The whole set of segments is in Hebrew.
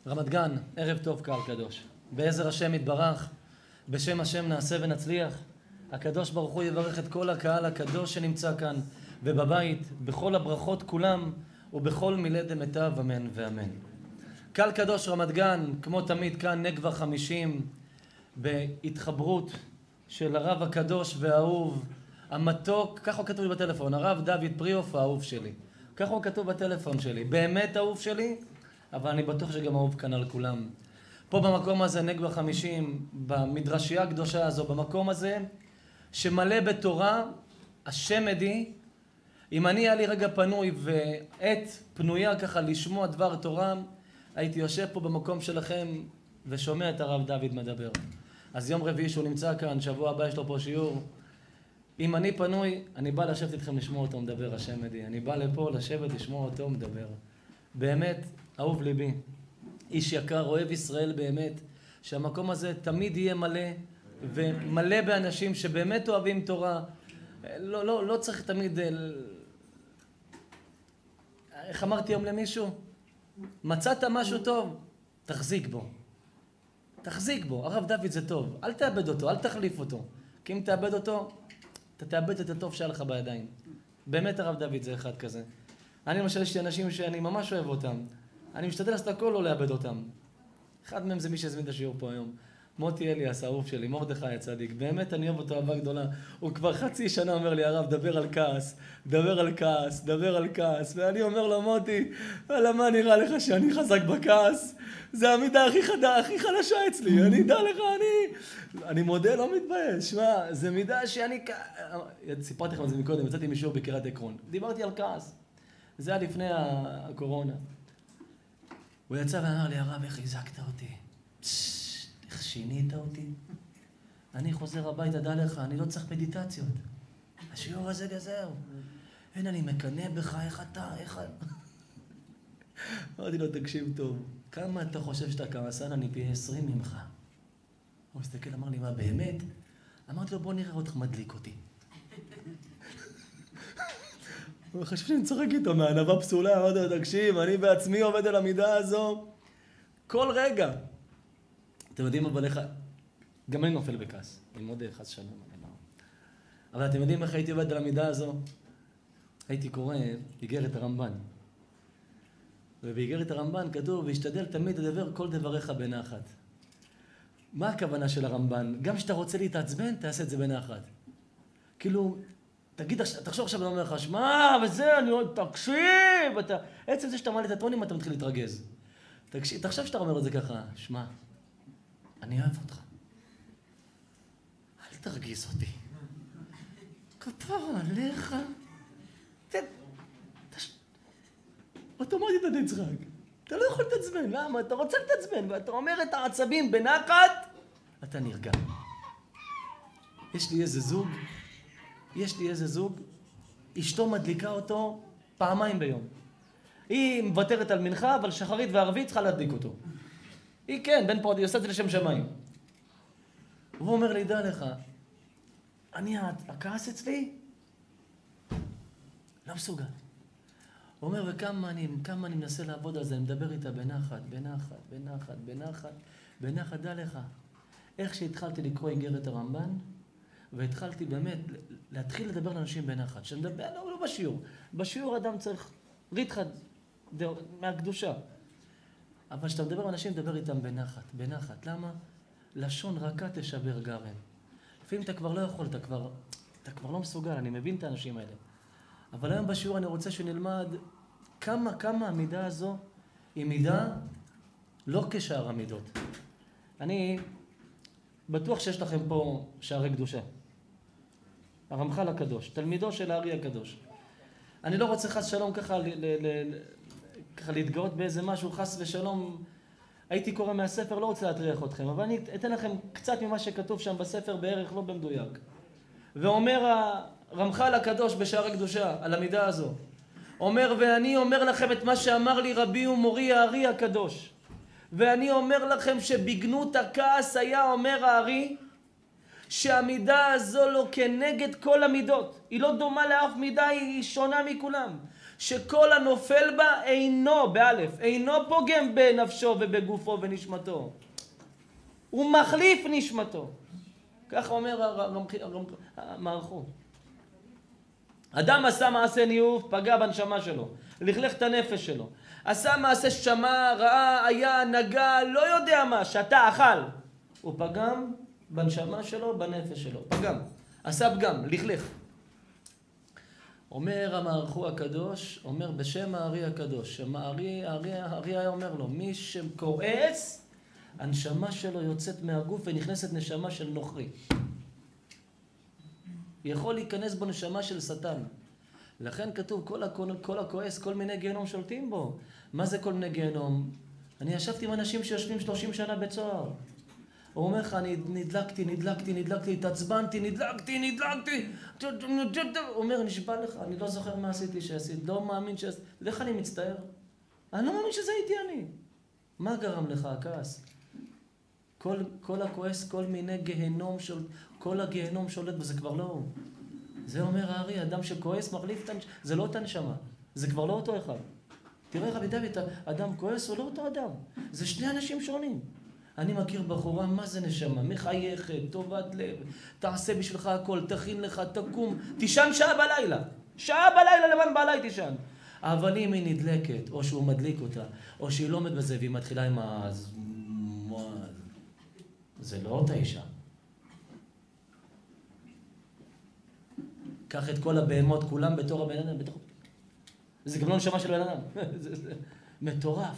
רמת גן, ערב טוב קהל קדוש. בעזר השם יתברך, בשם השם נעשה ונצליח. הקדוש ברוך הוא יברך את כל הקהל הקדוש שנמצא כאן ובבית, בכל הברכות כולם ובכל מילי דמיטב, אמן ואמן. קהל קדוש רמת גן, כמו תמיד כאן נגבה 50, בהתחברות של הרב הקדוש והאהוב, המתוק, ככה הוא כתוב לי בטלפון, הרב דוד פריאוף האהוב שלי. ככה הוא כתוב בטלפון שלי, באמת אהוב שלי, אבל אני בטוח שגם אהוב כאן על כולם. פה במקום הזה, נגבה 50, במדרשייה הקדושה הזו, במקום הזה, שמלא בתורה, השם עדי, אם אני היה לי רגע פנוי ועת פנויה ככה לשמוע דבר תורה, הייתי יושב פה במקום שלכם ושומע את הרב דוד מדבר. אז יום רביעי שהוא נמצא כאן, שבוע הבא יש לו פה שיעור. אם אני פנוי, אני בא לשבת איתכם לשמוע אותו מדבר, השם עדי. אני בא לפה לשבת לשמוע אותו מדבר. באמת, אהוב ליבי. איש יקר, אוהב ישראל באמת, שהמקום הזה תמיד יהיה מלא, ומלא באנשים שבאמת אוהבים תורה. לא צריך תמיד... איך אמרתי היום למישהו? מצאת משהו טוב, תחזיק בו. תחזיק בו. הרב דוד זה טוב. אל תאבד אותו, אל תחליף אותו. כי אם תאבד אותו, אתה תאבד את הטוב שהיה לך בידיים. באמת הרב דוד זה אחד כזה. אני למשל יש לי אנשים שאני ממש אוהב אותם. אני משתדל לעשות הכל לא לאבד אותם. אחד מהם זה מי שהזמין את השיעור פה היום. מוטי אליאס, האהוב שלי, מרדכי הצדיק. באמת אני אוהב אותו אהבה גדולה. הוא כבר חצי שנה אומר לי, הרב, דבר על כעס, דבר על כעס, דבר על כעס. ואני אומר לו, מוטי, למה נראה לך שאני חזק בכעס? זה המידה הכי חלשה אצלי. אני אדע לך, אני מודה, לא מתבייש. שמע, זה מידה שאני... סיפרתי לכם על זה מקודם, יצאתי משיעור בקריית עקרון. דיברתי על כעס. זה היה לפני הקורונה. הוא יצא ואמר לי, הרב, איך הזקת אותי? איך שינית אותי? אני חוזר הביתה, דע לך, אני לא צריך מדיטציות. השיעור הזה גזר. אין, אני מקנא בך, איך אתה, איך... אמרתי לו, תקשיב טוב, כמה אתה חושב שאתה כעסן, אני פי 20 ממך. הוא מסתכל, אמר לי, מה באמת? אמרתי לו, בוא נראה אותך מדליק אותי. הוא חשב שאני צוחק איתו מענווה פסולה, אמרתי לו, תקשיב, אני בעצמי עובד על המידה הזו כל רגע. אתם יודעים אבל איך... גם אני נופל בכעס. אני מודה, חס שלום. אבל אתם יודעים איך הייתי עובד על המידה הזו? הייתי קורא איגרת הרמב"ן. ובאיגרת הרמב"ן כתוב, והשתדל תמיד לדבר כל דבריך בנחת. מה הכוונה של הרמב"ן? גם שאתה רוצה להתעצבן, תעשה את זה בנחת. כאילו, תחשוב עכשיו, אני אומר לך, שמע, וזה, אני עוד, תקשיב, אתה... עצם זה שאתה מעלה את הטונים, אתה מתחיל להתרגז. תחשוב שאתה אומר את זה ככה, שמע, אני אוהב אותך. אל תרגיז אותי. כפרה עליך. אוטומטית אתה תצחק. אתה לא יכול לתעצבן. למה? אתה רוצה לתעצבן, ואתה אומר את העצבים בנחת, אתה נרגע. יש לי איזה זוג, אשתו מדליקה אותו פעמיים ביום. היא מוותרת על מנחה, אבל שחרית וערבית צריכה להדליק אותו. היא כן, בן פרodi, היא עושה את זה לשם שמיים. והוא אומר לי, דע לך, הכעס אצלי לא מסוגל. הוא אומר, וכמה אני מנסה לעבוד על זה, אני מדבר איתה בנחת, דע לך. איך שהתחלתי לקרוא איגרת הרמב"ן, והתחלתי באמת להתחיל לדבר לאנשים בנחת. שנדבר, לא בשיעור. בשיעור אדם צריך ריתחת מהקדושה. אבל כשאתה מדבר עם אנשים, מדבר איתם בנחת. למה? לשון רכה תשבר גרם. לפעמים אתה כבר לא יכול, אתה כבר לא מסוגל, אני מבין את האנשים האלה. אבל היום בשיעור אני רוצה שנלמד כמה המידה הזו היא מידה לא כשאר המידות. אני בטוח שיש לכם פה שערי קדושה. הרמח"ל הקדוש, תלמידו של הארי הקדוש. אני לא רוצה חס שלום ככה להתגאות באיזה משהו, חס ושלום, הייתי קורא מהספר, לא רוצה להטריח אתכם, אבל אני אתן לכם קצת ממה שכתוב שם בספר בערך, לא במדויק. ואומר הרמח"ל הקדוש בשערי קדושה, על המידה הזו, אומר, ואני אומר לכם את מה שאמר לי רבי ומורי הארי הקדוש. ואני אומר לכם שבגנות הכעס היה אומר הארי, שהמידה הזו לא כנגד כל המידות. היא לא דומה לאף מידה, היא שונה מכולם. שכל הנופל בה אינו, באלף, אינו פוגם בנפשו ובגופו ונשמתו. הוא מחליף נשמתו. ככה אומר המערכות. אדם עשה מעשה ניאוף, פגע בנשמה שלו, לכלך את הנפש שלו. עשה מעשה שמע, ראה, היה, נגע, לא יודע מה, שתה, אכל. הוא פגם בנשמה שלו, בנפש שלו. פגם. עשה פגם, לכלך. אומר המערכו הקדוש, אומר בשם הארי הקדוש, הארי היה אומר לו, מי שכועס, הנשמה שלו יוצאת מהגוף ונכנסת נשמה של נוכרי. יכול להיכנס בו נשמה של שטן. לכן כתוב, כל הכועס, כל מיני גיהנום שולטים בו. מה זה כל מיני גיהנום? אני ישבתי עם אנשים שיושבים 30 שנה בצוהר. הוא אומר לך, אני נדלקתי, התעצבנתי, נדלקתי. הוא אומר, נשבע לך, אני לא זוכר מה עשיתי שעשית, לא מאמין שעשית. לך אני מצטער. אני לא מאמין שזה הייתי אני. מה גרם לך הכעס? כל הכועס, כל מיני גיהנום, כל הגיהנום שולט בזה כבר לא הוא. זה אומר הארי, אדם שכועס מחליף את הנשמה, זה לא אותה נשמה, זה כבר לא אותו אחד. תראה רבי דוד, אדם כועס הוא לא אותו אדם, זה שני אנשים שונים. אני מכיר בחורה, מה זה נשמה? מחייכת, טובת לב, תעשה בשבילך הכל, תכין לך, תקום, תישן שעה בלילה לבן בעלי תישן. אבל אם היא נדלקת, או שהוא מדליק אותה, או שהיא לא עומד בזה והיא מתחילה עם זה לא אותה אישה. קח את כל הבהמות, כולם בתור הבן אדם, זה גם לא נשמה של בן אדם. זה מטורף.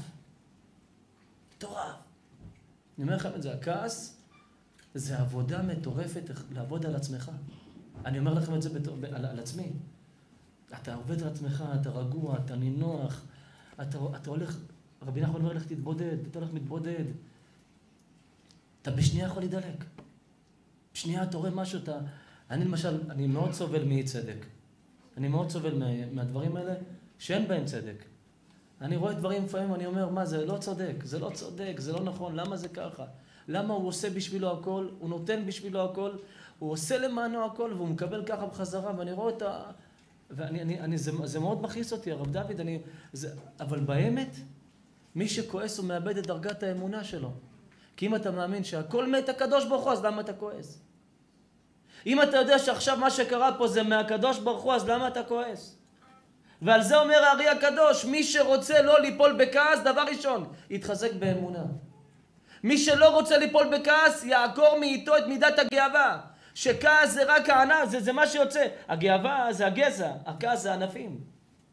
אני אומר לכם את זה, הכעס זה עבודה מטורפת לעבוד על עצמך. אני אומר לכם את זה על עצמי. אתה עובד על עצמך, אתה רגוע, אתה נינוח, אתה הולך, רבי נחמן אומר לך תתבודד, אתה הולך מתבודד. אתה בשנייה יכול להידלק. בשנייה אתה רואה משהו, אני למשל, אני מאוד סובל מאי צדק. אני מאוד סובל מהדברים האלה שאין בהם צדק. אני רואה דברים לפעמים, אני אומר, מה, זה לא צודק, זה לא נכון, למה זה ככה? למה הוא עושה בשבילו הכל, הוא נותן בשבילו הכל, הוא עושה למענו הכל, והוא מקבל ככה בחזרה, ואני רואה את זה מאוד מכעיס אותי, הרב דוד, אבל באמת, מי שכועס הוא מאבד את דרגת האמונה שלו. כי אם אתה מאמין שהכל מת הקדוש ברוך הוא, אז למה אתה כועס? אם אתה יודע שעכשיו מה שקרה פה זה מהקדוש ברוך הוא, אז למה אתה כועס? ועל זה אומר הארי הקדוש, מי שרוצה לא ליפול בכעס, דבר ראשון, יתחזק באמונה. מי שלא רוצה ליפול בכעס, יעקור מאיתו את מידת הגאווה. שכעס זה רק הענף, זה מה שיוצא. הגאווה זה הגזע, הכעס זה ענפים.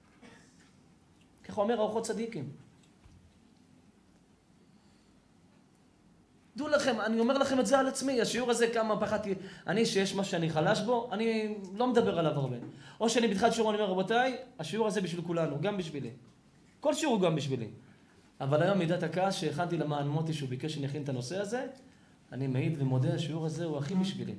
ככה אומר אורחות צדיקים. דעו לכם, אני אומר לכם את זה על עצמי, השיעור הזה כמה פחדתי, אני שיש מה שאני חלש בו, אני לא מדבר עליו הרבה. או שאני בתחילת שיעור אני אומר, רבותיי, השיעור הזה בשביל כולנו, גם בשבילי. כל שיעור הוא גם בשבילי. אבל היום מידת הכעס שהכנתי למען מוטי שהוא ביקש שאני אכין את הנושא הזה, אני מעיד ומודה, השיעור הזה הוא הכי בשבילי.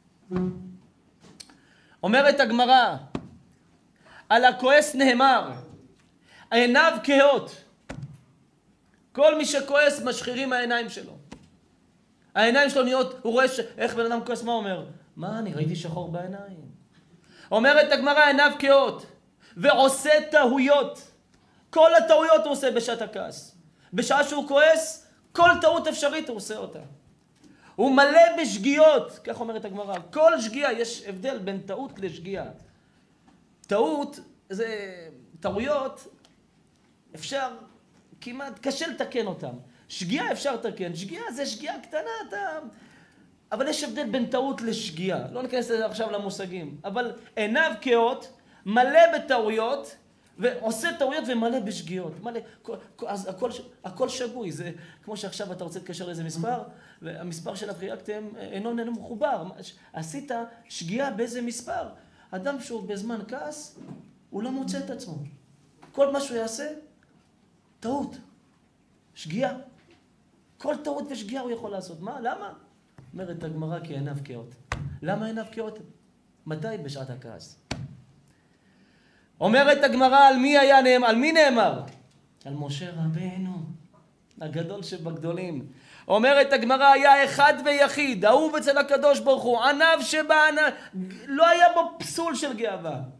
אומרת הגמרא, על הכועס נאמר, עיניו כהות. כל מי שכועס משחירים העיניים שלו. העיניים שלו נהיות, הוא רואה איך בן אדם כועס, מה אומר? מה, אני ראיתי שחור בעיניים. אומרת הגמרא, עיניו כהות, ועושה טעויות. כל הטעויות הוא עושה בשעת הכעס. בשעה שהוא כועס, כל טעות אפשרית הוא עושה אותה. הוא מלא בשגיאות, כך אומרת הגמרא. כל שגיאה, יש הבדל בין טעות לשגיאה. טעות, טעויות, אפשר, כמעט קשה לתקן אותם. שגיאה אפשר לתקן, שגיאה זה שגיאה קטנה, אבל יש הבדל בין טעות לשגיאה. לא ניכנס עכשיו למושגים. אבל עיניו כהות, מלא בטעויות, ועושה טעויות ומלא בשגיאות. אז הכל שגוי. זה כמו שעכשיו אתה רוצה להתקשר לאיזה מספר, והמספר של חייגתם אינו מחובר. עשית שגיאה באיזה מספר. אדם שהוא בזמן כעס, הוא לא מוצא את עצמו. כל מה שהוא יעשה, טעות. שגיאה. כל טעות ושגיאה הוא יכול לעשות. מה? למה? אומרת הגמרא כי עיניו כהות. למה עיניו כהות? מתי? בשעת הכעס. אומרת הגמרא על מי נאמר? על משה רבנו, הגדול שבגדולים. אומרת הגמרא היה אחד ויחיד, אהוב אצל הקדוש ברוך הוא, עניו שבעניו, לא היה בו פסול של גאווה.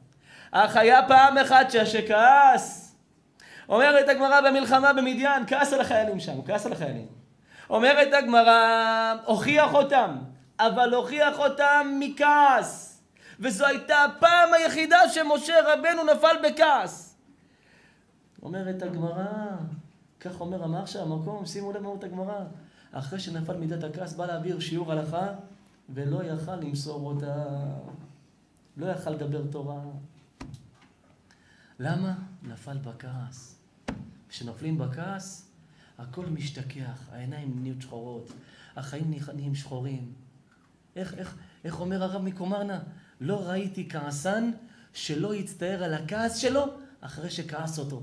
אך היה פעם אחת שכעס. אומרת הגמרא במלחמה במדיין, כעס על החיילים שם, כעס על החיילים. אומרת הגמרא, הוכיח אותם, אבל הוכיח אותם מכעס. וזו הייתה הפעם היחידה שמשה רבנו נפל בכעס. אומרת הגמרא, כך אומר המחשב, המקום, שימו לב מהות הגמרא. אחרי שנפל מידת הכעס, בא להעביר שיעור הלכה, ולא יכל למסור אותה. לא יכל לדבר תורה. למה? נפל בכעס. כשנופלים בכעס, הכל משתכח, העיניים נהיות שחורות, החיים נהיים שחורים. איך אומר הרב מקומרנה? לא ראיתי כעסן שלא יצטער על הכעס שלו אחרי שכעס אותו.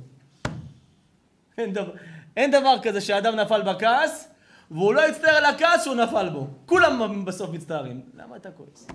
אין דבר כזה שאדם נפל בכעס, והוא לא יצטער על הכעס שהוא נפל בו. כולם בסוף מצטערים. למה אתה כועס?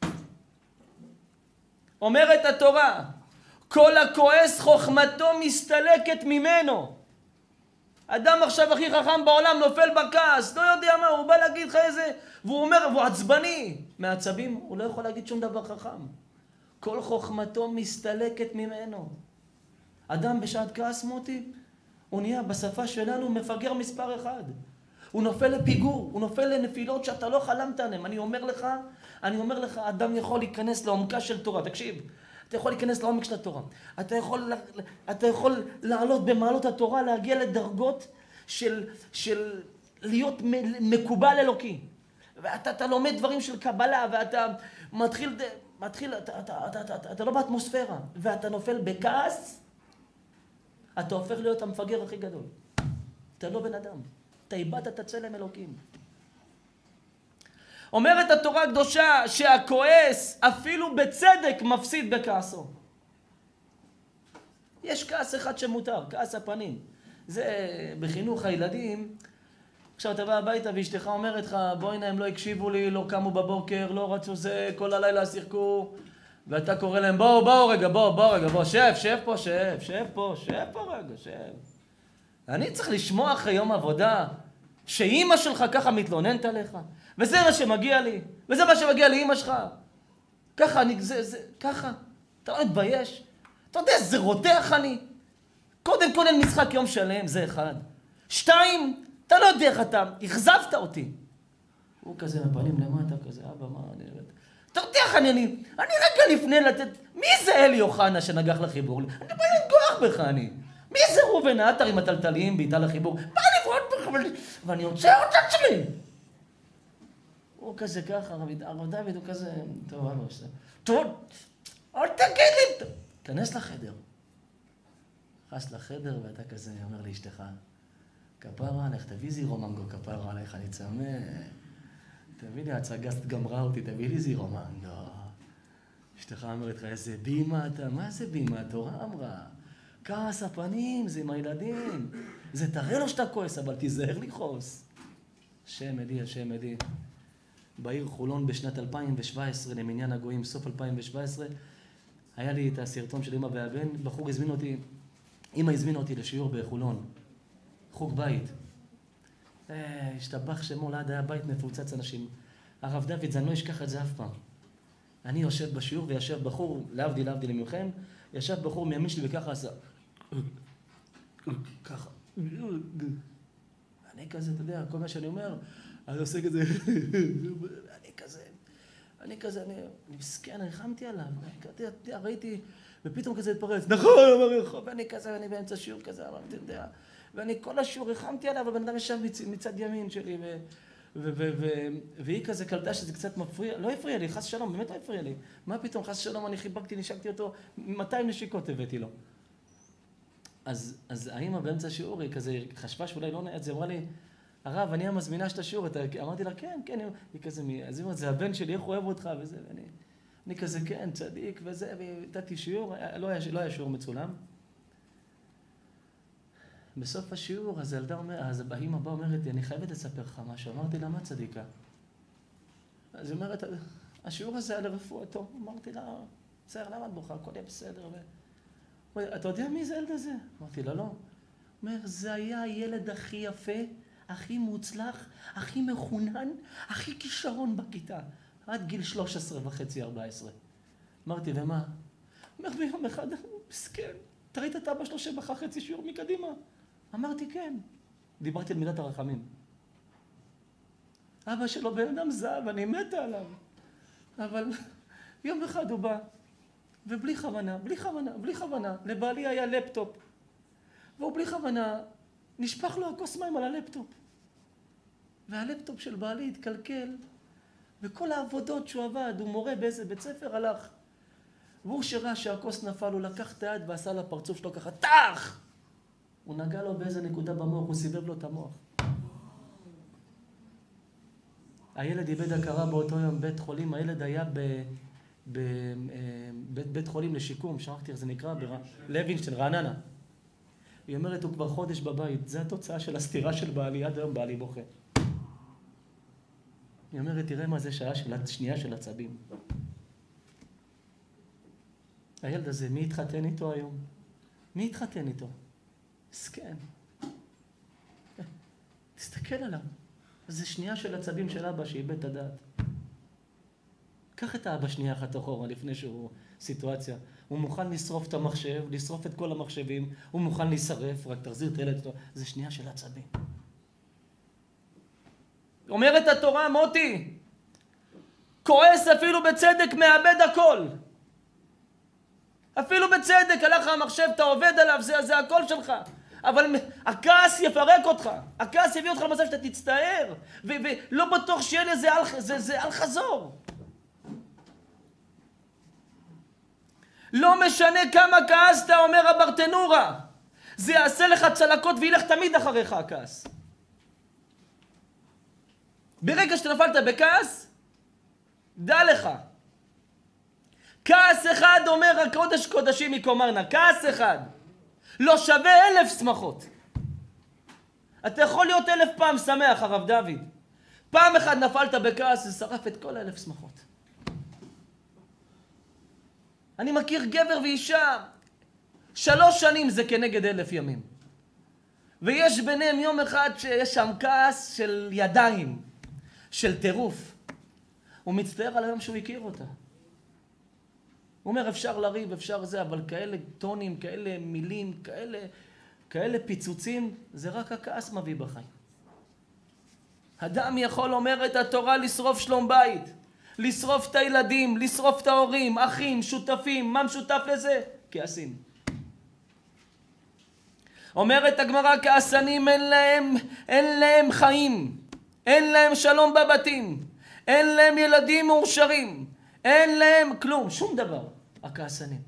אומרת התורה, כל הכועס חוכמתו מסתלקת ממנו. אדם עכשיו הכי חכם בעולם נופל בכעס, לא יודע מה, הוא בא להגיד לך איזה, והוא אומר, והוא עצבני. מעצבים, הוא לא יכול להגיד שום דבר חכם. כל חוכמתו מסתלקת ממנו. אדם בשעת כעס מוטי, הוא נהיה בשפה שלנו מפגר מספר אחד. הוא נופל לפיגור, הוא נופל לנפילות שאתה לא חלמת עליהם. אני אומר לך, אדם יכול להיכנס לעומקה של תורה. תקשיב, אתה יכול להיכנס לעומק של התורה. אתה יכול לעלות במעלות התורה, להגיע לדרגות של להיות מקובל אלוקי. ואתה לומד דברים של קבלה, ואתה אתה לא באטמוספירה, ואתה נופל בכעס, אתה הופך להיות המפגר הכי גדול. אתה לא בן אדם. אתה איבדת את הצלם אלוקים. אומרת התורה הקדושה שהכועס אפילו בצדק מפסיד בכעסו. יש כעס אחד שמותר, כעס הפנים. זה בחינוך הילדים. עכשיו אתה בא הביתה ואשתך אומרת לך, בואי הנה הם לא הקשיבו לי, לא קמו בבוקר, לא רצו זה, כל הלילה שיחקו. ואתה קורא להם, בואו רגע, שב פה רגע, שב. אני צריך לשמוע אחרי יום עבודה שאימא שלך ככה מתלוננת עליך, וזה מה שמגיע לי, וזה מה שמגיע לאימא שלך. ככה, ככה. אתה לא מתבייש? אתה יודע, זה רותח אני. קודם כל אין משחק יום שלם, זה אחד. 2, אתה לא יודע איך אתה, אכזבת אותי. הוא כזה מפנים למטה, כזה, אבא, מה אני ארד? אתה יודע איך אני רגע לפני לתת, מי זה אלי אוחנה שנגח לחיבור? אני בא לנגוח בך, אני. מי זה ראובן עטר עם הטלטלים בעיטה לחיבור? בא לבעוט בך, ואני רוצה אותה עצמי. הוא כזה ככה, הרב דוד הוא כזה, טוב, אני עושה. טוב, אל תגיד לי, כנס לחדר. נכנס לחדר ואתה כזה אומר לאשתך, כפרה עליך, תביא זירו מנגו, כפרה עליך, אני צמא. תביא לי, הצגה גמרה אותי, תביא לי זירו מנגו. אשתך אומרת לך, איזה בימה אתה, מה זה בימה? התורה אמרה. כעס הפנים, זה עם הילדים. זה תראה לו שאתה כועס, אבל תיזהר לכעוס. השם עדי. בעיר חולון בשנת 2017, למניין הגויים, סוף 2017, היה לי את הסרטון של אמא והבן, בחור הזמין אותי, אמא הזמינה אותי לשיעור בחולון, חוג בית. השתבח שמו ליד, היה בית מפוצץ אנשים. הרב דוד, אני לא אשכח את זה אף פעם. אני יושב בשיעור וישב בחור, להבדיל ממכם, ישב בחור מימין שלי וככה עשה. ככה. אני כזה, אתה יודע, כל מה שאני אומר, אני עושה כזה, אני מסכן, הרחמתי עליו, ראיתי, ופתאום כזה התפרץ, נכון, ואני כזה, ואני באמצע שיעור כזה, אמרתי, אתה יודע, ואני כל השיעור הרחמתי עליו, הבן אדם ישב מצד ימין שלי, והיא כזה קלטה שזה קצת מפריע, לא הפריע לי, חס שלום, באמת לא הפריע לי. מה פתאום, חס שלום, אני חיבקתי, נשקתי אותו, 200 נשיקות הבאתי לו. אז האמא באמצע השיעור היא כזה חשבה שאולי לא נעד, זה אמרה לי, הרב, אני המזמינה שאת השיעור, אמרתי לה, כן, היא כזה, אז היא אומרת, זה הבן שלי, איך הוא אוהב אותך, וזה, אני כזה, כן, צדיק, וזה, והתתי שיעור, לא היה שיעור מצולם. בסוף השיעור, אז האמא באה אומרת לי, אני חייבת לספר לך משהו. אמרתי לה, מה צדיקה? אז היא אומרת, השיעור הזה היה לרפואתו. אמרתי לה, בסדר, למה את בוכה? הכל יהיה בסדר. אתה יודע מי זה הילד הזה? אמרתי לה, לא. הוא אומר, זה היה הילד הכי יפה, הכי מוצלח, הכי מחונן, הכי כישרון בכיתה. עד גיל 13.5-14. אמרתי, ומה? אומר ביום אחד, מסכן, תראית את אבא שלו שבכה חצי שיעור מקדימה? אמרתי כן. דיברתי על מידת הרחמים. אבא שלו בן אדם זהב, אני מתה עליו. אבל יום אחד הוא בא, ובלי כוונה, לבעלי היה לפטופ. והוא בלי כוונה, נשפך לו הכוס מים על הלפטופ. והלפטופ של בעלי התקלקל, וכל העבודות שהוא עבד, הוא מורה באיזה בית ספר, הלך. והוא שראה שהכוס נפל, הוא לקח את היד ועשה לפרצוף שלו ככה, טח! הוא נגע לו באיזה נקודה במוח, הוא סיבב לו את המוח. הילד איבד הכרה באותו יום בית חולים, הילד היה בבית חולים לשיקום, שכחתי איך זה נקרא, לוינשטיין, רעננה. היא אומרת, הוא כבר חודש בבית, זה התוצאה של הסתירה של בעלי, עד היום בעלי בוכה. היא אומרת, תראה מה זה שנייה של עצבים. הילד הזה, מי התחתן איתו היום? מי התחתן איתו? מסכן. תסתכל עליו. זה שנייה של עצבים של אבא שאיבד את הדעת. קח את האבא שנייה אחת אחורה לפני שהוא סיטואציה. הוא מוכן לשרוף את המחשב, לשרוף את כל המחשבים, הוא מוכן להישרף, רק תחזיר את הילד. זה שנייה של עצבים. אומרת התורה, מוטי, כועס אפילו בצדק מאבד הכל. אפילו בצדק, הלך המחשב, אתה עובד עליו, זה הכל שלך. אבל הכעס יפרק אותך. הכעס יביא אותך למצב שאתה תצטער. ולא בטוח שיהיה לזה על חזור. לא משנה כמה כעסת, אומר הברטנורה. זה יעשה לך צלקות וילך תמיד אחריך הכעס. ברגע שאתה נפלת בכעס, דע לך. כעס אחד אומר הקודש קודשים מקומרנה. כעס אחד. לא שווה 1000 שמחות. אתה יכול להיות 1000 פעם שמח, הרב דוד. פעם אחד נפלת בכעס, זה שרף את כל 1000 שמחות. אני מכיר גבר ואישה, 3 שנים זה כנגד 1000 ימים. ויש ביניהם יום אחד שיש שם כעס של ידיים, של טירוף. הוא מצטער על היום שהוא הכיר אותה. הוא אומר, אפשר לריב, אפשר זה, אבל כאלה טונים, כאלה מילים, כאלה פיצוצים, זה רק הכעס מביא בחיים. אדם יכול, אומרת התורה, לשרוף שלום בית, לשרוף את הילדים, לשרוף את ההורים, אחים, שותפים, מה משותף לזה? כעסים. אומרת הגמרא, כעסנים אין להם חיים, אין להם שלום בבתים, אין להם ילדים מאושרים, אין להם כלום, שום דבר. הכעסנים.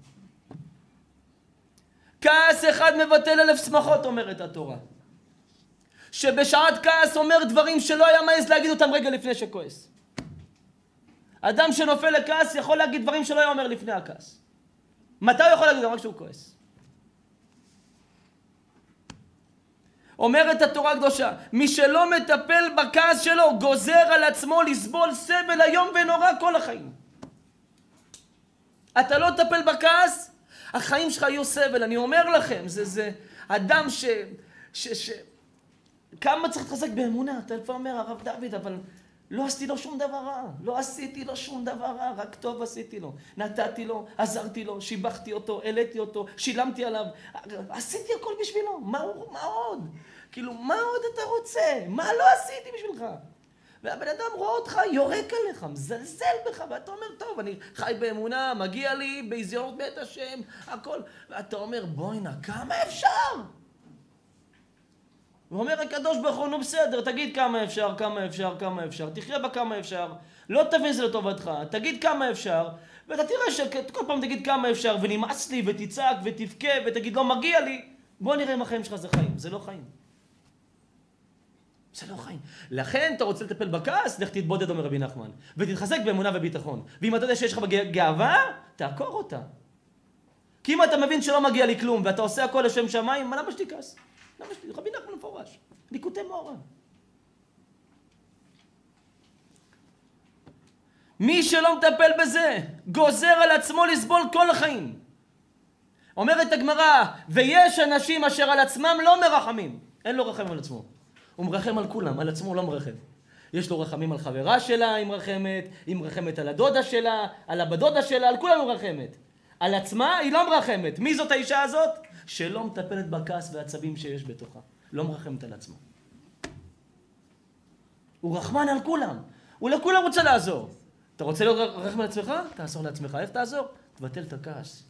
כעס אחד מבטל 1000 שמחות, אומרת התורה. שבשעת כעס אומר דברים שלא היה מעז להגיד אותם רגע לפני שכועס. אדם שנופל לכעס יכול להגיד דברים שלא היה אומר לפני הכעס. מתי הוא יכול להגיד אותם? רק כשהוא כועס. אומרת התורה הקדושה, מי שלא מטפל בכעס שלו גוזר על עצמו לסבול סבל היום ונורא כל החיים. אתה לא תטפל בכעס, החיים שלך יהיו סבל. אני אומר לכם, זה אדם כמה צריך להתחזק באמונה. אתה לפעמים אומר, הרב דוד, אבל לא עשיתי לו שום דבר רע. לא עשיתי לו שום דבר רע, רק טוב עשיתי לו. נתתי לו, עזרתי לו, שיבחתי אותו, העליתי אותו, שילמתי עליו. עשיתי הכל בשבילו. מה עוד? כאילו, מה עוד אתה רוצה? מה לא עשיתי בשבילך? והבן אדם רואה אותך, יורק עליך, מזלזל בך, ואתה אומר, טוב, אני חי באמונה, מגיע לי, בהזיונות בית השם, הכל. ואתה אומר, בואי נא, כמה אפשר? הוא אומר, הקדוש ברוך הוא, נו בסדר, תגיד כמה אפשר, תחיה בה כמה אפשר, לא תבין זה לטובתך, תגיד כמה אפשר, ואתה תראה שכל פעם תגיד כמה אפשר, ונמאס לי, ותצעק, ותבכה, ותגיד, לא מגיע לי, בוא נראה אם החיים שלך זה חיים, זה לא חיים. זה לא חיים. לכן אתה רוצה לטפל בכעס, לך תתבודד, אומר רבי נחמן, ותתחזק באמונה וביטחון. ואם אתה יודע שיש לך גאווה, תעקור אותה. כי אם אתה מבין שלא מגיע לי כלום, ואתה עושה הכל לשם שמיים, למה שתכעס? רבי נחמן מפורש, ליקוטי מאורע. מי שלא מטפל בזה, גוזר על עצמו לסבול כל החיים. אומרת הגמרא, ויש אנשים אשר על עצמם לא מרחמים. אין לו רחמים על עצמו. הוא מרחם על כולם, על עצמו הוא לא מרחם. יש לו רחמים על חברה שלה, היא מרחמת על הדודה שלה, על הבדודה שלה, על כולם הוא מרחמת. על עצמה היא לא מרחמת. מי זאת האישה הזאת? שלא מטפלת בכעס והעצבים שיש בתוכה. לא מרחמת על עצמה. הוא רחמן על כולם. הוא לכולם רוצה לעזור. אתה רוצה לרחם על עצמך? תעזור לעצמך. איך תעזור? תבטל את הכעס.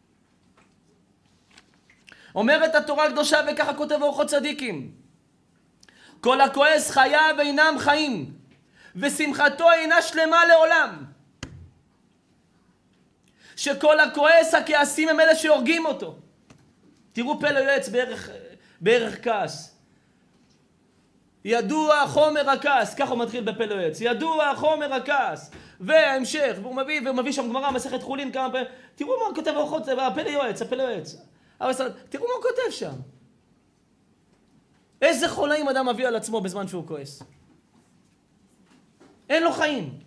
אומרת התורה הקדושה, וככה כותב אורחות צדיקים. כל הכועס חייו אינם חיים, ושמחתו אינה שלמה לעולם. שכל הכועס, הכעסים הם אלה שהורגים אותו. תראו פלא יועץ בערך כעס. ידוע חומר הכעס, ככה הוא מתחיל בפלא יועץ. ידוע חומר הכעס. וההמשך, והוא מביא שם גמרא, מסכת חולין כמה פעמים. תראו מה הוא כותב אורחות, הפלא יועץ. תראו מה הוא כותב שם. איזה חולאים אדם מביא על עצמו בזמן שהוא כועס. אין לו חיים.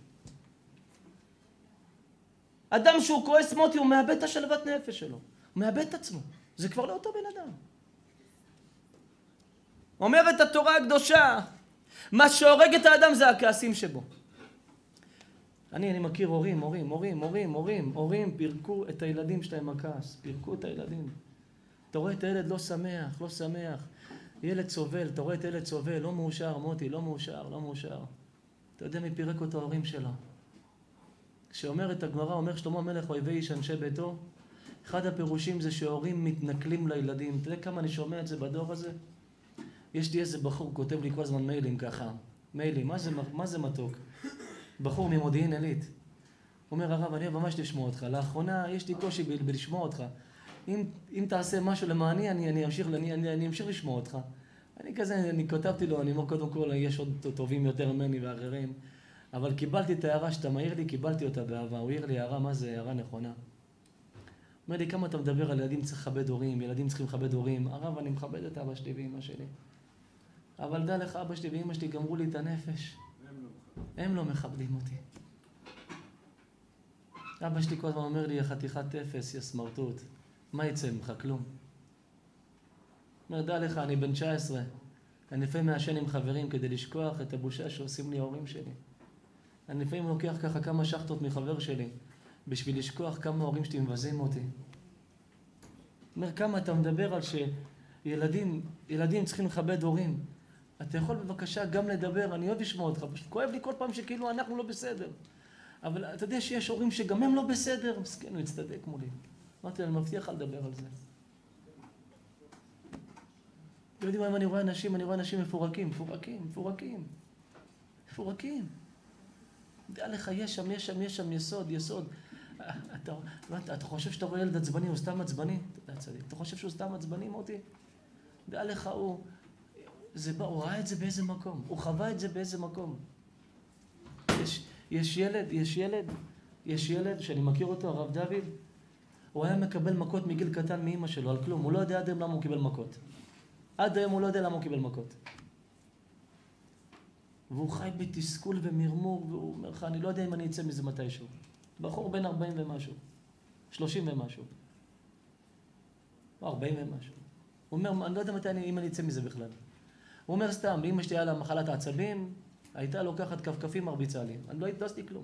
אדם שהוא כועס מוטי, הוא מאבד את השלוות נפש שלו. הוא מאבד את עצמו. זה כבר לא אותו בן אדם. אומרת התורה הקדושה, מה שהורג את האדם זה הכעסים שבו. אני מכיר הורים, פירקו את הילדים שלהם הכעס. פירקו את הילדים. אתה רואה את הילד לא שמח. ילד סובל, אתה רואה את ילד סובל, לא מאושר, מוטי, לא מאושר. אתה יודע מי פירק אותו ההורים שלו? כשאומרת הגמרא, אומר שלמה המלך אויבי איש אנשי ביתו, אחד הפירושים זה שההורים מתנכלים לילדים. אתה יודע כמה אני שומע את זה בדור הזה? יש לי איזה בחור, כותב לי כל הזמן מיילים ככה. מיילים, מה זה מתוק? בחור ממודיעין עילית. הוא אומר, הרב, אני ממש לשמוע אותך. לאחרונה יש לי קושי בלשמוע אותך. אם תעשה משהו למעני, אני אמשיך לשמוע אותך. אני כותבתי לו, אני אומר, קודם כל, יש עוד טובים יותר ממני ואחרים. אבל קיבלתי את ההערה שאתה מעיר לי, קיבלתי אותה באהבה. הוא העיר לי הערה, מה זה הערה נכונה? אומר לי, כמה אתה מדבר על ילדים צריך לכבד הורים, ילדים צריכים לכבד הורים. הרב, אני מכבד את אבא שלי ואמא שלי. אבל דע לך, אבא שלי ואמא שלי גמרו לי את הנפש. הם לא מכבדים אותי. אבא שלי כל הזמן אומר לי, חתיכת אפס, יא סמרטוט. מה יצא ממך? כלום. אומר, דע לך, אני בן 19. אני לפעמים מעשן עם חברים כדי לשכוח את הבושה שעושים לי ההורים שלי. אני לפעמים לוקח ככה כמה שחטות מחבר שלי, בשביל לשכוח כמה ההורים שלי מבזים אותי. אומר, כמה אתה מדבר על שילדים צריכים לכבד הורים. אתה יכול בבקשה גם לדבר, אני אוהב לשמוע אותך, פשוט כואב לי כל פעם שכאילו אנחנו לא בסדר. אבל אתה יודע שיש הורים שגם הם לא בסדר, מסכן, הוא יצטדק מולי. אמרתי, אני מבטיח לדבר על זה. אתם יודעים מה, אם אני רואה אנשים מפורקים. דע לך, יש שם יסוד. אתה חושב שאתה רואה ילד עצבני, הוא סתם עצבני? אתה חושב שהוא סתם עצבני, מוטי? דע לך, הוא ראה את זה באיזה מקום, הוא חווה את זה באיזה מקום. יש ילד שאני מכיר אותו, הרב דוד, הוא היה מקבל מכות מגיל קטן מאמא שלו, על כלום. הוא לא יודע עד היום למה הוא קיבל מכות. עד היום הוא לא יודע למה הוא קיבל מכות. והוא חי בתסכול ומרמור, והוא אומר לך, אני לא יודע אם אני אצא מזה מתישהו. בחור בן 40 ומשהו, 30 ומשהו. 40 ומשהו. הוא אומר, אני לא יודע אם אני אצא מזה בכלל. הוא אומר סתם, לאמא שלי היה לה מחלת העצבים, הייתה לוקחת כפכפים מרביצה לי. אני לא עשיתי כלום.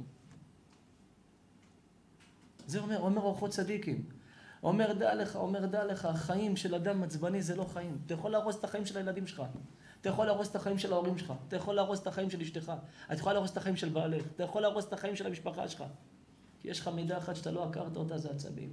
זה אומר אורחות צדיקים. אומר דע לך, החיים של אדם עצבני זה לא חיים. אתה יכול להרוס את החיים של הילדים שלך. אתה יכול להרוס את החיים של ההורים שלך. אתה יכול להרוס את החיים של אשתך. אתה יכול להרוס את החיים של בעלך. אתה יכול להרוס את החיים של המשפחה שלך. כי יש לך מידה אחת שאתה לא הכרת אותה, זה עצבים.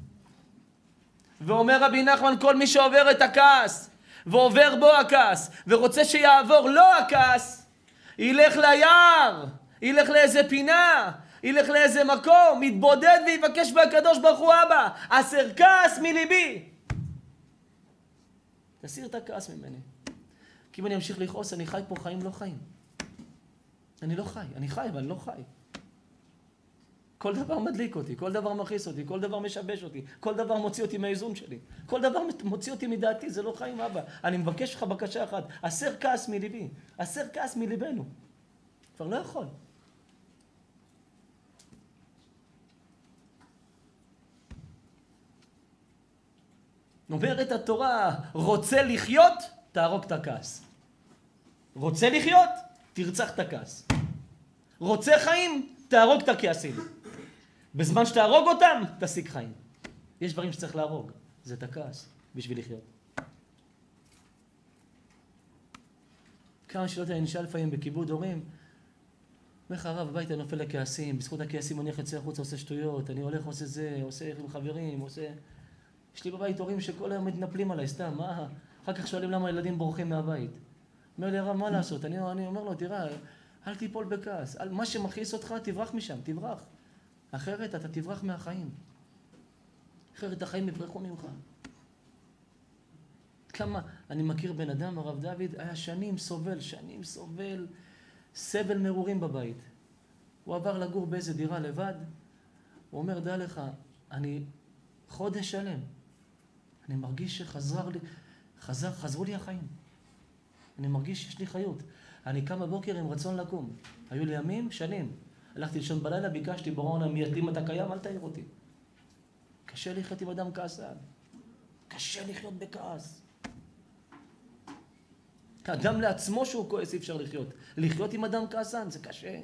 ואומר רבי נחמן, כל מי שעובר את הכעס, ועובר בו הכעס, ורוצה שיעבור לו הכעס, ילך ליער, ילך לאיזה פינה, ילך לאיזה מקום, יתבודד ויבקש מהקדוש ברוך הוא, אבא, הסר כעס מליבי. תסיר את הכעס ממני. כי אם אני אמשיך לכעוס, אני חי פה חיים לא חיים. אני חי, אבל אני לא חי. כל דבר מדליק אותי, כל דבר מכעיס אותי, כל דבר משבש אותי, כל דבר מוציא אותי מהאיזון שלי, כל דבר מוציא אותי מדעתי, זה לא חיים, אבא. אני מבקש לך בקשה אחת, הסר כעס מליבי, הסר כעס מליבנו. כבר לא יכול. אומרת התורה, רוצה לחיות, תהרוג את הכעס. רוצה לחיות, תרצח את הכעס. רוצה חיים, תהרוג את הכעסים. בזמן שתהרוג אותם, תשיג חיים. יש דברים שצריך להרוג, זה את הכעס, בשביל לחיות. כמה שאלות אני נשאל לפעמים בכיבוד הורים, אומר לך הרב, הביתה נופל לכעסים, בזכות הכעסים אני יוצא החוצה, עושה שטויות, אני הולך עושה זה, עושה עם חברים, עושה... יש לי בבית הורים שכל היום מתנפלים עליי, סתם, מה? אחר כך שואלים למה הילדים בורחים מהבית. אומר לי הרב, מה לעשות? אני אומר לו, תראה, אל תיפול בכעס, מה שמכעיס אותך, תברח משם, תברח. אחרת אתה תברח מהחיים. אחרת החיים יברחו ממך. כמה, אני מכיר בן אדם, הרב דוד, היה שנים סובל, סבל מרורים בבית. הוא עבר לגור באיזה דירה לבד, הוא אומר, דע לך, אני חודש שלם, אני מרגיש חזרו לי החיים. אני מרגיש שיש לי חיות. אני קם בבוקר עם רצון לקום. היו לי ימים, שנים. הלכתי לישון בלילה, ביקשתי, בורא עולם, אם אתה קיים, אל תעיר אותי. קשה לחיות עם אדם כעסן. קשה לחיות בכעס. אדם לעצמו שהוא כועס אי אפשר לחיות. לחיות עם אדם כעסן זה קשה.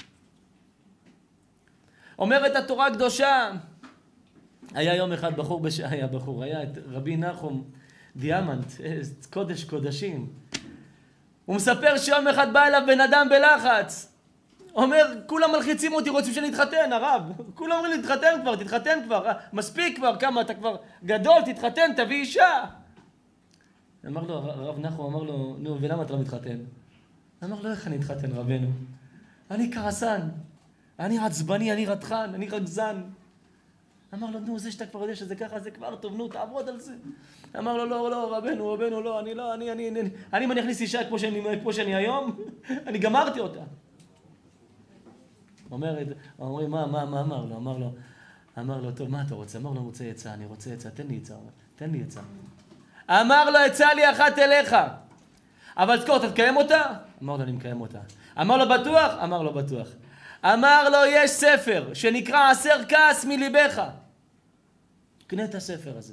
אומרת התורה הקדושה, היה יום אחד היה את רבי נחום דיאמנט, קודש קודשים. הוא מספר שיום אחד בא אליו בן אדם בלחץ. אומר, כולם מלחיצים אותי, רוצים שנתחתן, הרב. כולם אומרים לי, תתחתן כבר, מספיק כבר, כמה, אתה כבר גדול, תתחתן, תביא אישה. אמר לו, הרב נחום אמר לו, נו, ולמה אתה לא מתחתן? אמר לו, איך אני אתחתן, רבנו? אני כעסן, אני עצבני, אני רתחן, אני רגזן. אמר לו, נו, זה שאתה כבר יודע שזה ככה, זה כבר טוב, נו, תעבוד על זה. אמר לו, לא, רבנו, לא, אני אם אני אכניס אישה כמו שאני היום, אני גמרתי אותה. אומרים, מה אמר לו? אמר לו, טוב, מה אתה רוצה? אמר לו, אני רוצה עצה, תן לי עצה. אמר לו, עצה לי אחת אליך. אבל זכור, אתה תקיים אותה? אמר לו, אני מקיים אותה. אמר לו, בטוח? אמר לו, בטוח. אמר לו, יש ספר שנקרא הסר כעס מליבך. קנה את הספר הזה.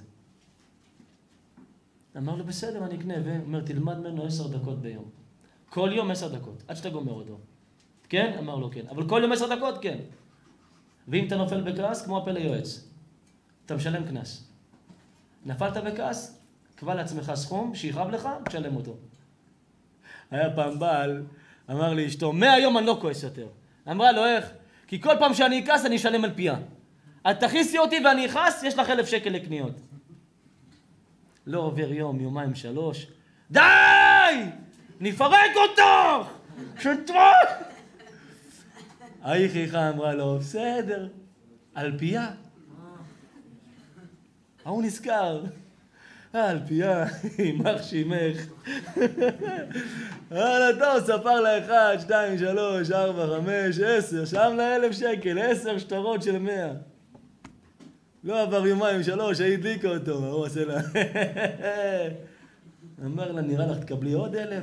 אמר לו, בסדר, אני אקנה. ואומר, תלמד ממנו 10 דקות ביום. כל יום 10 דקות, עד שאתה גומר אותו. כן? אמר לו, כן. אבל כל יום 10 דקות, כן. ואם אתה נופל בכעס, כמו הפה ליועץ. אתה משלם קנס. נפלת בכעס, קבע לעצמך סכום, שיכאב לך, תשלם אותו. היה פעם בעל, אמר לי אשתו, מהיום אני לא כועס יותר. אמרה לו, איך? כי כל פעם שאני אכעס, אני אשלם על פיה. את תכעיסי אותי ואני אכעס, יש לך 1,000 שקל לקניות. לא עובר יום, יומיים, 3. די! נפרק אותו! שטרון! היחיכה אמרה לו, בסדר, על פיה. הוא נזכר. על פיה, יימח שימך. טוב, ספר לה 1, 2, 3, 4, 5, 10, שם לה 1,000 שקל, 10 שטרות של 100. לא עבר יומיים, 3, הדליקה אותו, הוא עושה לה. אמר לה, נראה לך, תקבלי עוד 1,000?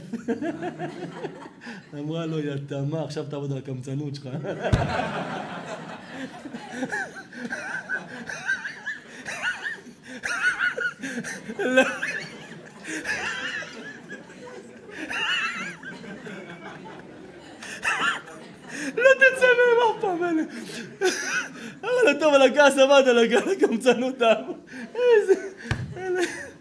אמרה לו, יא תמה, עכשיו תעבוד על הקמצנות שלך. לא תצא מהם אף פעם, אלה. אבל טוב, על הכעס עבד, על הקמצנות. איזה... אלה...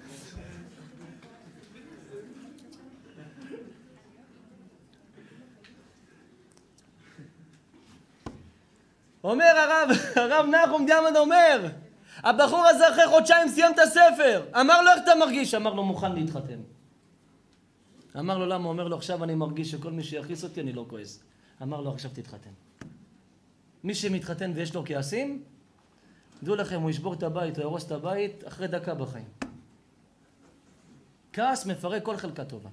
אומר הרב נחום דיאמנט אומר, הבחור הזה אחרי חודשיים סיים את הספר. אמר לו, איך אתה מרגיש? אמר לו, מוכן להתחתן. אמר לו, למה? אומר לו, עכשיו אני מרגיש שכל מי שיכעיס אותי אני לא כועס. אמר לו, עכשיו תתחתן. מי שמתחתן ויש לו כעסים, דעו לכם, הוא ישבור את הבית, הוא ירוס את הבית אחרי דקה בחיים. כעס מפרק כל חלקה טובה.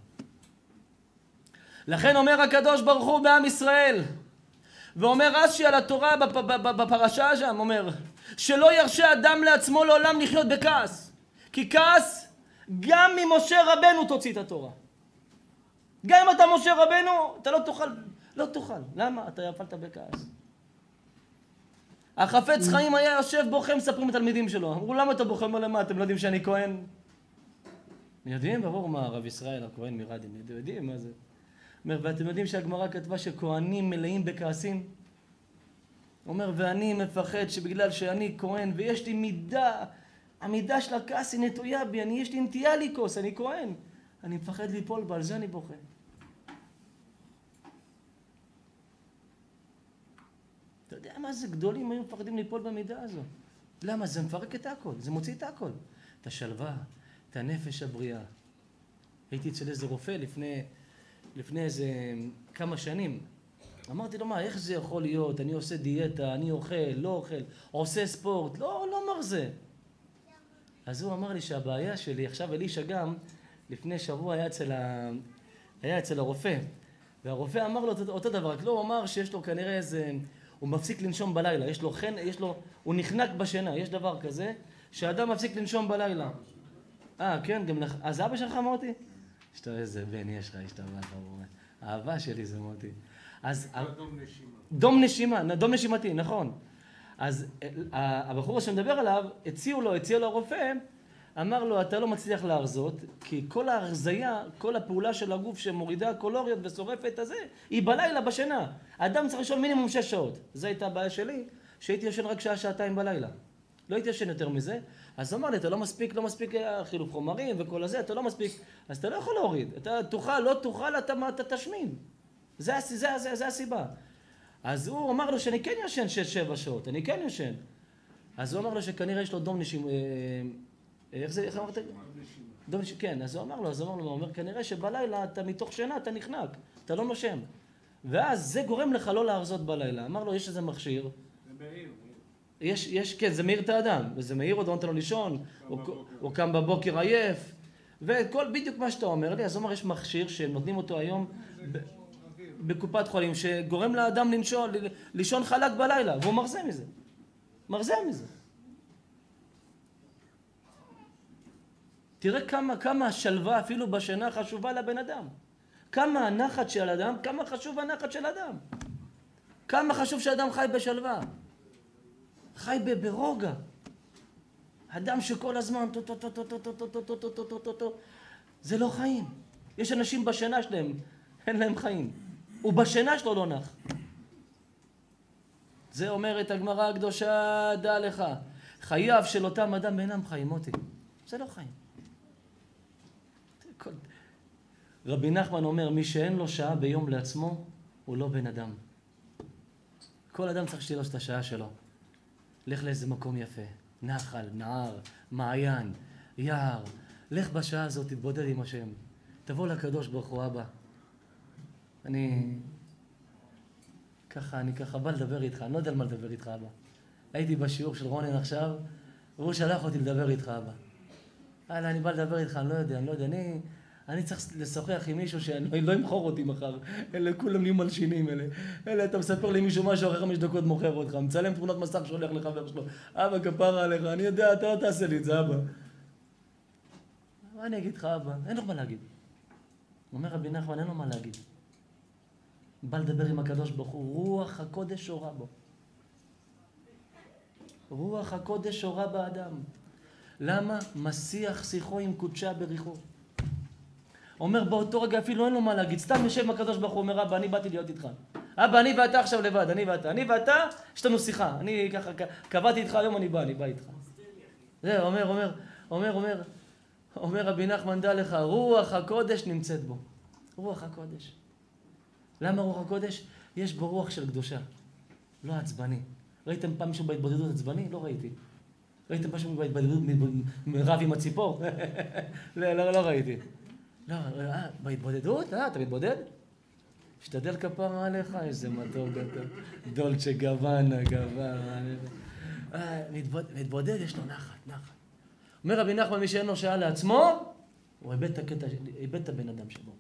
לכן אומר הקדוש ברוך הוא בעם ישראל, ואומר רש"י על התורה בפרשה שם, אומר, שלא ירשה אדם לעצמו לעולם לחיות בכעס. כי כעס, גם ממשה רבנו תוציא את התורה. גם אם אתה משה רבנו, אתה לא תוכל. למה? אתה יפלת בכעס. החפץ חיים היה יושב בוכה, מספרים לתלמידים שלו. אמרו, למה אתה בוכה? אמרו, למה? אתם לא יודעים שאני כהן? יודעים? ברור מה, הרב ישראל, הכהן מרדים, יודעים מה זה. אומר, ואתם יודעים שהגמרא כתבה שכהנים מלאים בכעסים? אומר, ואני מפחד שבגלל שאני כהן ויש לי מידה המידה של הכעס היא נטויה בי, יש לי נטייה לכעוס, אני כהן. אני מפחד ליפול בה, על זה אני בוכה. אתה יודע מה זה? גדולים היו מפחדים ליפול במידה הזו. למה? זה מפרק את הכל, זה מוציא את הכל. את השלווה, את הנפש הבריאה. הייתי אצל איזה רופא לפני איזה כמה שנים. אמרתי לו, מה, איך זה יכול להיות? אני עושה דיאטה, אני אוכל, לא אוכל, עושה ספורט, לא מרזה. אז הוא אמר לי שהבעיה שלי, עכשיו אלישע גם, לפני שבוע היה אצל הרופא. והרופא אמר לו אותו דבר, רק לא, הוא אמר שיש לו כנראה איזה, הוא מפסיק לנשום בלילה, הוא נחנק בשינה, יש דבר כזה, שאדם מפסיק לנשום בלילה. כן, גם לך, אז אבא שלך מוטי? איזה בן יש לך, האהבה שלי זה מוטי. אז דום נשימתי, נכון. אז הבחור שמדבר עליו, הציע לו הרופא, אמר לו, אתה לא מצליח להרזות, כי כל ההרזייה, כל הפעולה של הגוף שמורידה קולוריות ושורפת הזה, היא בלילה, בשינה. האדם צריך לשאול מינימום 6 שעות. זו הייתה הבעיה שלי, שהייתי ישן רק שעתיים בלילה. לא הייתי ישן יותר מזה. אז אמר לי, אתה לא מספיק חילוף חומרים וכל הזה, אתה לא מספיק, אז אתה לא יכול להוריד. אתה תאכל, לא תאכל, אתה תשמין. זה הסיבה. אז הוא אמר לו שאני כן ישן 6-7 שעות, אני כן ישן. אז הוא אמר לו שכנראה יש לו דום נשימה, איך אמרת? דום נשימה. כן, אז הוא אמר לו, כנראה שבלילה אתה מתוך שינה, אתה נחנק, אתה לא נושם. ואז זה גורם לך לא להרזות בלילה. אמר לו, יש איזה מכשיר. זה מהיר. כן, זה מהיר את האדם, וזה מהיר אותו, נותן לו לישון, הוא קם בבוקר עייף, וכל בדיוק מה שאתה אומר לי, אז הוא אומר, יש מכשיר שנותנים אותו היום בקופת חולים, שגורם לאדם לישון חלק בלילה, והוא מרזה מזה. תראה כמה השלווה אפילו בשינה חשובה לבן אדם. כמה הנחת של אדם, כמה חשוב הנחת של אדם. כמה חשוב שאדם חי בשלווה. חי ברוגע. אדם שכל הזמן זה לא חיים. יש אנשים בשינה שלהם, אין להם חיים. ובשינה שלו לא נח. זה אומרת הגמרא הקדושה, דע לך, חייו של אותם אדם אינם חיים, מוטי. זה לא חיים. רבי נחמן אומר, מי שאין לו שעה ביום לעצמו, הוא לא בן אדם. כל אדם צריך שתהיה לו את השעה שלו. לך לאיזה מקום יפה, נחל, נהר, מעיין, יער. לך בשעה הזאת, תתבודד עם השם. תבוא לקדוש ברוך הוא, אבא. אני ככה בא לדבר איתך, אני לא יודע על מה לדבר איתך, אבא. הייתי בשיעור של רונן עכשיו, והוא שלח אותי לדבר איתך, אבא. אני בא לדבר איתך, אני לא יודע, אני צריך לשוחח עם מישהו שאני לא אמחור אותי מחר. אלה כולם נהיים מלשינים, אלה אתה מספר לי מישהו משהו אחרי 5 דקות מוכר אותך, מצלם תמונות מסך שהולך לחבר שלו. אבא, כפרה עליך, אני יודע, אתה לא תעשה לי את זה, אבא. מה אני אגיד לך, אבא? אין לו מה להגיד. אומר רבי נחמן, אין לו מה להגיד. בא לדבר עם הקדוש ברוך הוא, רוח הקודש שורה בו. רוח הקודש שורה באדם. למה? מסיח שיחו עם קודשה בריחו. אומר באותו רגע אפילו אין לו מה להגיד, סתם יושב עם הקדוש ברוך הוא, אומר, אבא, אני באתי להיות איתך. אבא, אני ואתה עכשיו לבד, אני ואתה, יש לנו שיחה. אני ככה, קבעתי איתך היום, אני בא איתך. זה, אומר רבי נחמן, דע לך, רוח הקודש נמצאת בו. רוח הקודש. למה רוח הקודש? יש בו רוח של קדושה, לא עצבני. ראיתם פעם מישהו בהתבודדות עצבני? לא ראיתי. ראיתם משהו בהתבודדות רב עם הציפור? לא ראיתי. לא, בהתבודדות? אתה מתבודד? שתדל כפרה עליך, איזה מתוק אתה. דולצ'ה גוואנה. מתבודד, יש לו נחת. אומר רבי נחמן, מי שאין לו שעה לעצמו, הוא איבד את הבן אדם שבו.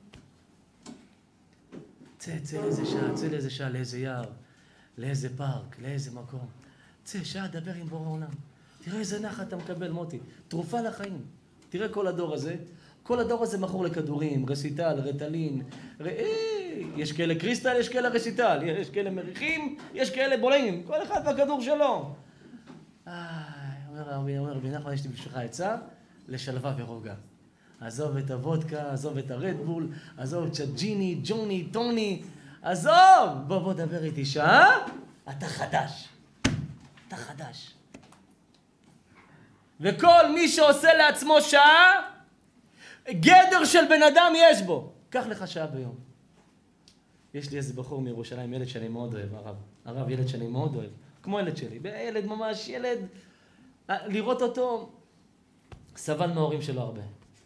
צא לאיזה שעה, לאיזה יער, לאיזה פארק, לאיזה מקום. צא, שעה, דבר עם בורא עולם. תראה איזה נחת אתה מקבל, מוטי. תרופה לחיים. תראה כל הדור הזה מכור לכדורים, רסיטל, רטלין. יש כאלה קריסטל, יש כאלה רסיטל. יש כאלה מריחים, יש כאלה בולעים. כל אחד והכדור שלו. אומר רבי נחמן, יש לי בשבילך עצה לשלווה ורוגע. עזוב את הוודקה, עזוב את הרדבול, עזוב את ג'יני, ג'וני, טוני. עזוב! בוא דבר איתי שעה, אתה חדש. וכל מי שעושה לעצמו שעה, גדר של בן אדם יש בו. קח לך שעה ביום. יש לי איזה בחור מירושלים, ילד שאני מאוד אוהב, הרב, ילד שאני מאוד אוהב. כמו ילד שלי. ילד ממש, ילד, לראות אותו, סבל מההורים שלו הרבה.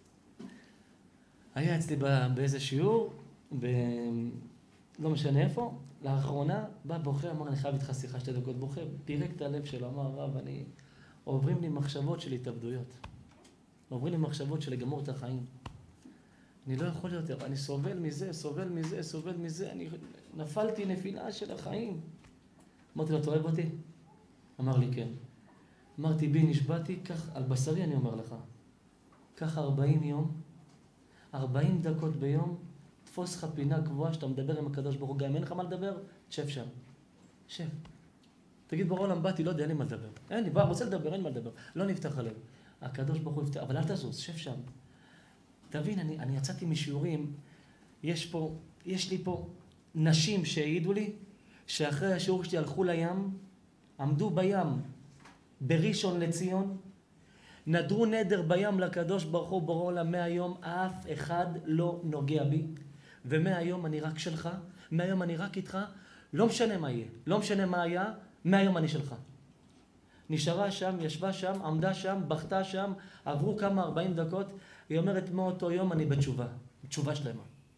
היה אצלי באיזה שיעור, לא משנה איפה, לאחרונה, בא בוכה, אמר, אני חייב איתך שיחה 2 דקות, בוכה, פירק את הלב שלו, אמר, הרב, עוברים לי מחשבות של התאבדויות. עוברים לי מחשבות של לגמור את החיים. אני לא יכול יותר, אני סובל מזה, אני נפלתי נפילה של החיים. אמרתי לו, אתה אוהב אותי? אמר לי, כן. אמרתי, בי נשבעתי, כך, על בשרי אני אומר לך, כך 40 יום, 40 דקות ביום, תפוס לך פינה קבועה שאתה מדבר עם הקדוש ברוך הוא, גם אין לך מה לדבר, תשב שם. שב. תגיד, בעולם באתי, לא יודע, אין לי מה לדבר. אין לי, רוצה לדבר, אין לי מה לדבר. לא נפתח הלב. הקדוש ברוך הוא יפתח, אבל אל תזוז, שב שם. תבין, אני יצאתי משיעורים, יש לי פה נשים שהעידו לי, שאחרי השיעור שלי הלכו לים, עמדו בים, בראשון לציון, נדרו נדר בים לקדוש ברוך הוא בורא עולם, מהיום אף אחד לא נוגע בי, ומהיום אני רק שלך, מהיום אני רק איתך, לא משנה מה יהיה, לא משנה מה היה, מהיום אני שלך. נשארה שם, ישבה שם, עמדה שם, בכתה שם, עברו כמה 40 דקות, היא אומרת, מאותו יום אני בתשובה, תשובה שלמה.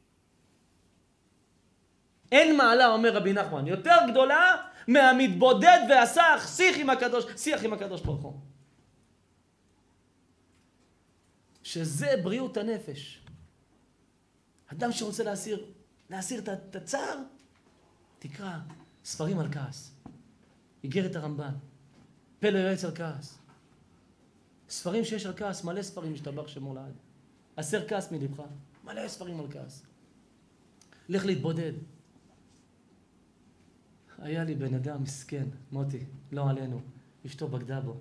אין מעלה, אומר רבי נחמן, יותר גדולה מהמתבודד והסך, שיח עם הקדוש ברוך הוא. שזה בריאות הנפש. אדם שרוצה להסיר את הצער, תקרא ספרים על כעס. איגרת הרמב"ן, פלא יועץ על כעס. ספרים שיש על כעס, מלא ספרים משתבח שמו לעד. הסר כעס מלבך, מלא ספרים על כעס. לך להתבודד. היה לי בן אדם מסכן, מוטי, לא עלינו, אשתו בגדה בו.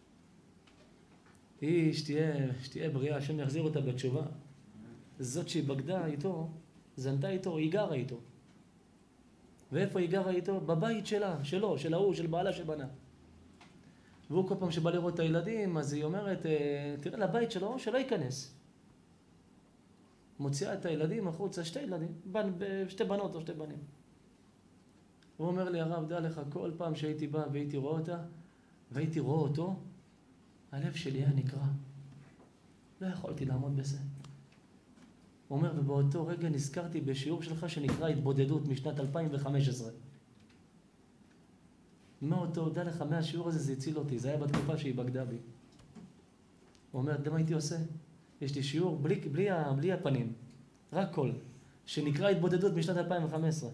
היא שתהיה בריאה, השם יחזיר אותה בתשובה. זאת שהיא בגדה איתו, זנתה איתו, היא גרה איתו. ואיפה היא גרה איתו? בבית שלו, של ההוא, של בעלה שבנה. והוא כל פעם שבא לראות את הילדים, אז היא אומרת, תראה לבית שלו, שלא ייכנס. מוציאה את הילדים החוצה, 2 ילדים, 2 בנות או 2 בנים. הוא אומר לי, הרב, דע לך, כל פעם שהייתי בא והייתי רואה אותה, והייתי רואה אותו, הלב שלי היה נקרע. לא יכולתי לעמוד בזה. הוא אומר, ובאותו רגע נזכרתי בשיעור שלך שנקרא התבודדות משנת 2015. דע לך, מהשיעור הזה זה הציל אותי, זה היה בתקופה שהיא בגדה בי. הוא אומר, מה הייתי עושה? יש לי שיעור בלי הפנים, רק קול, שנקרא התבודדות משנת 2015.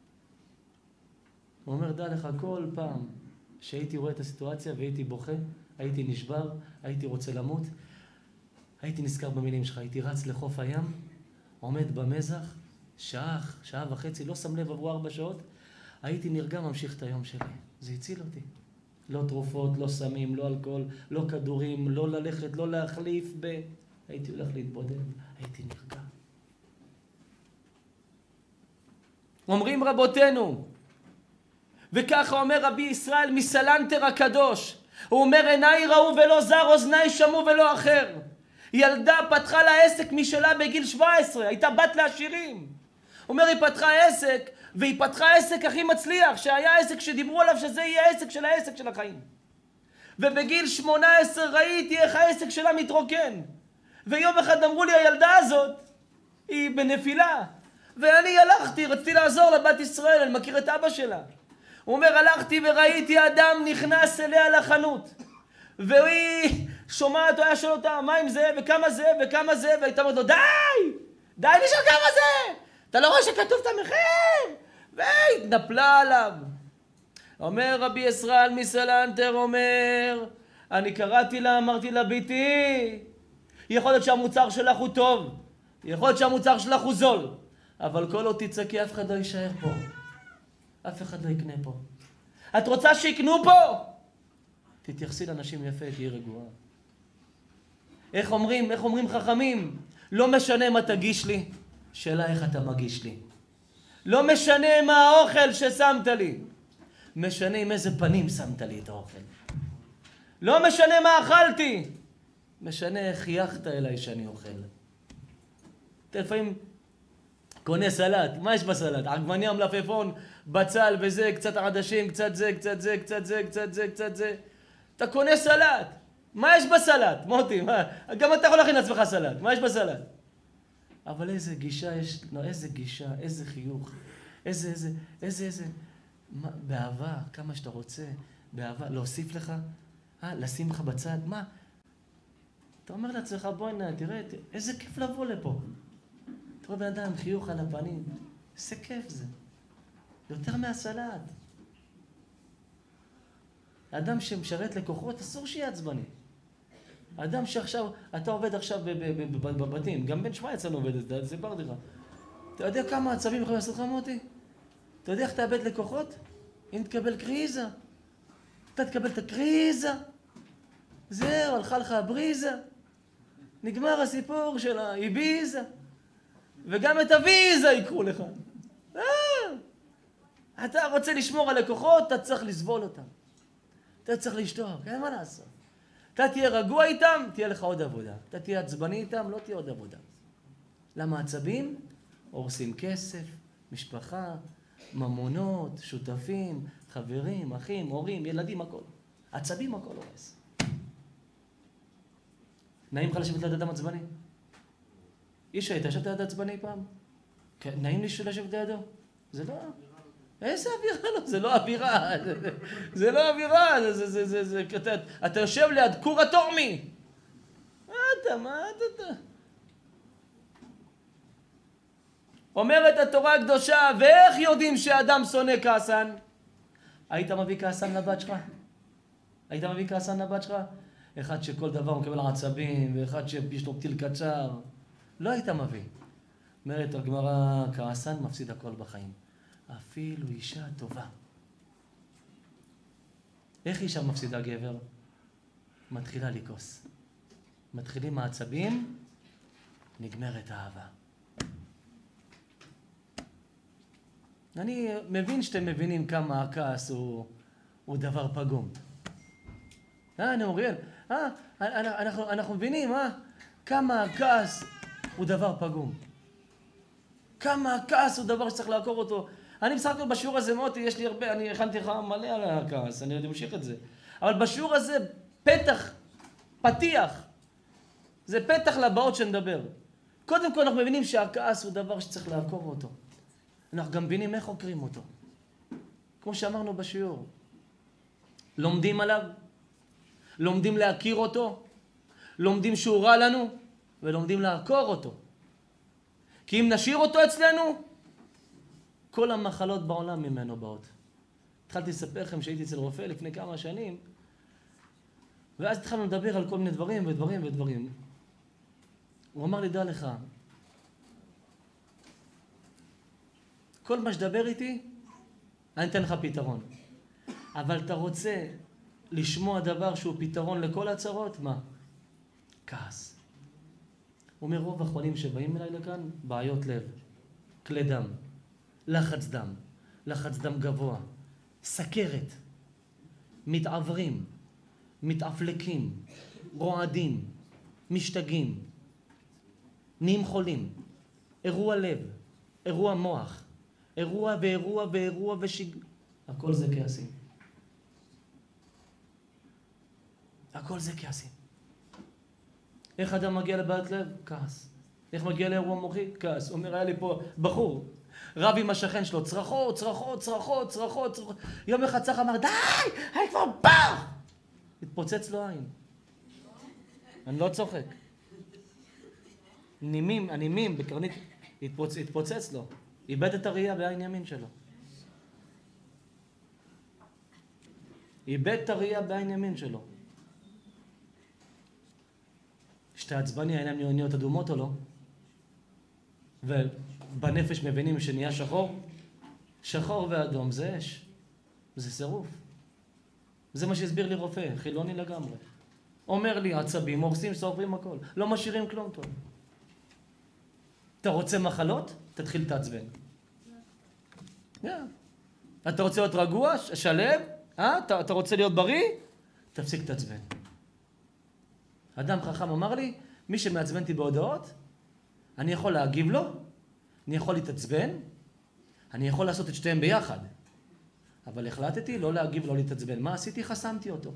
הוא אומר, דע לך, כל פעם שהייתי רואה את הסיטואציה והייתי בוכה, הייתי נשבר, הייתי רוצה למות, הייתי נזכר במילים שלך, הייתי רץ לחוף הים, עומד במזח, שעה וחצי, לא שם לב עברו 4 שעות, הייתי נרגע, ממשיך את היום שלי. זה הציל אותי. לא תרופות, לא סמים, לא אלכוהול, לא כדורים, לא ללכת, לא להחליף הייתי הולך להתבודד, הייתי נרגע. אומרים רבותינו, וככה אומר רבי ישראל מסלנטר הקדוש, הוא אומר, עיניי ראו ולא זר, אוזניי שמעו ולא אחר. ילדה פתחה לה עסק משלה בגיל 17, הייתה בת לעשירים. הוא אומר, היא פתחה עסק, והיא פתחה עסק הכי מצליח, שהיה עסק שדיברו עליו שזה יהיה עסק של העסק של החיים. ובגיל 18 ראיתי איך העסק שלה מתרוקן. ויום אחד אמרו לי, הילדה הזאת היא בנפילה. ואני הלכתי, רציתי לעזור לבת ישראל, אני מכיר את אבא שלה. הוא אומר, הלכתי וראיתי אדם נכנס אליה לחנות. והיא שומעת, הוא היה שואל אותה, מה עם זה, וכמה זה, וכמה זה, והייתה אומרת לו, די לשאול כמה זה, אתה לא רואה שכתוב את המחיר? והתנפלה עליו. אומר רבי ישראל מסלנטר, אומר, אני קראתי לה, אמרתי לה, ביתי, יכול להיות שהמוצר שלך הוא טוב, יכול להיות שהמוצר שלך הוא זול, אבל כל עוד תצעקי, אף אחד לא יישאר פה, אף אחד לא יקנה פה. את רוצה שיקנו פה? תתייחסי לאנשים יפה, תהיי רגועה. איך אומרים חכמים? לא משנה מה תגיש לי, שאלה איך אתה מגיש לי. לא משנה מה האוכל ששמת לי, משנה עם איזה פנים שמת לי את האוכל. לא משנה מה אכלתי. משנה איך חייכת אליי שאני אוכל. אתה לפעמים קונה סלט, מה יש בסלט? עגבניה, מלפפון, בצל וזה, קצת עדשים, קצת זה, קצת זה, קצת זה, קצת זה, קצת זה. אתה קונה סלט. מה יש בסלט? מוטי, מה? גם אתה יכול להכין לעצמך סלט. מה יש בסלט? אבל איזה גישה יש, לא, איזה גישה, איזה חיוך, איזה, באהבה, כמה שאתה רוצה, באהבה, להוסיף לך, לשים לך בצד, מה? אתה אומר לעצמך, בואי נע, תראה, איזה כיף לבוא לפה. אתה רואה בן אדם, חיוך על הפנים, איזה כיף זה. יותר מהסלט. האדם שמשרת לקוחות, אסור שיהיה עצבני. האדם שעכשיו, אתה עובד עכשיו בבתים, גם בן שמע אצלנו עובד, זה בר דירה. אתה יודע כמה עצבים יכולים לעשות לך מוטי? אתה יודע איך תאבד לקוחות? אם תקבל קריזה. אתה תקבל את הקריזה. זהו, הלכה לך הבריזה. נגמר הסיפור של האיביזה. וגם את הוויזה יקחו לך. אתה רוצה לשמור על לקוחות, אתה צריך לסבול אותם. אתה צריך לשתוק, אין מה לעשות. אתה תהיה רגוע איתם, תהיה לך עוד עבודה. אתה תהיה עצבני איתם, לא תהיה עוד עבודה. למה עצבים? הורסים כסף, משפחה, ממונות, שותפים, חברים, אחים, הורים, ילדים, הכל. עצבים הכל הורס. נעים לך לשבת ליד אדם עצבני? איש היית ישבת ליד עצבני פעם? נעים לי לשבת לידו? זה לא... איזה אווירה? לא, זה לא אווירה. זה לא אווירה. אתה יושב ליד כור התורמי. מה אתה? אומרת התורה הקדושה, ואיך יודעים שאדם שונא כעסן? היית מביא כעסן לבת שלך? היית מביא כעסן לבת שלך? אחד שכל דבר מקבל עצבים, ואחד שיש לו פתיל קצר. לא היית מביא. אומרת הגמרא, כעסן מפסיד הכל בחיים. אפילו אישה טובה. איך אישה מפסידה גבר? מתחילה לכעוס. מתחילים העצבים, נגמרת האהבה. אני מבין שאתם מבינים כמה הכעס הוא דבר פגום. אני אוריאל, אנחנו מבינים, כמה הכעס הוא דבר פגום. כמה הכעס הוא דבר שצריך לעקור אותו. אני בסך הכל בשיעור הזה מוטי, יש לי הרבה, אני הכנתי לך מלא על הכעס, אני אמשיך את זה. אבל בשיעור הזה פתיח, זה פתח לבאות שנדבר. קודם כל אנחנו מבינים שהכעס הוא דבר שצריך לעקור אותו. אנחנו גם מבינים איך חוקרים אותו. כמו שאמרנו בשיעור. לומדים עליו, לומדים להכיר אותו, לומדים שהוא רע לנו, ולומדים לעקור אותו. כי אם נשאיר אותו אצלנו, כל המחלות בעולם ממנו באות. התחלתי לספר לכם שהייתי אצל רופא לפני כמה שנים, ואז התחלנו לדבר על כל מיני דברים ודברים. הוא אמר לי, דע לך, כל מה שדבר איתי, אני אתן לך פתרון. אבל אתה רוצה לשמוע דבר שהוא פתרון לכל הצרות? מה? כעס. הוא אומר, רוב החולים שבאים אליי לכאן, בעיות לב, כלי דם, לחץ דם גבוה, סכרת, מתעברים, מתאפלקים, רועדים, משתגעים, נהיים חולים, אירוע לב, אירוע מוח, אירוע הכל זה כעסים. הכל זה כעסים. איך אדם מגיע לבעיית לב? כעס. איך מגיע לאירוע מוחי? כעס. אומר, היה לי פה בחור, רב עם השכן שלו, צרחות. יום אחד צח אמר, די! אני כבר פח! התפוצץ לו עין. אני לא צוחק. הנימים בקרנית, התפוצץ לו. איבד את הראייה בעין ימין שלו. איבד את הראייה בעין ימין שלו. שאתה עצבני, העיניים נהיות אדומות או לא? ובנפש מבינים שנהיה שחור? שחור ואדום זה אש. זה סירוף. זה מה שהסביר לי רופא, חילוני לגמרי. אומר לי, עצבים, הורסים, שורפים הכל. לא משאירים כלום טוב. אתה רוצה מחלות? תתחיל להתעצבן. אתה רוצה להיות רגוע, שלם? אתה רוצה להיות בריא? תפסיק תעצבן. אדם חכם אמר לי, מי שמעצבן אותי בהודעות, אני יכול להגיב לו, אני יכול להתעצבן, אני יכול לעשות את שתיהם ביחד. אבל החלטתי לא להגיב, לא להתעצבן. מה עשיתי? חסמתי אותו.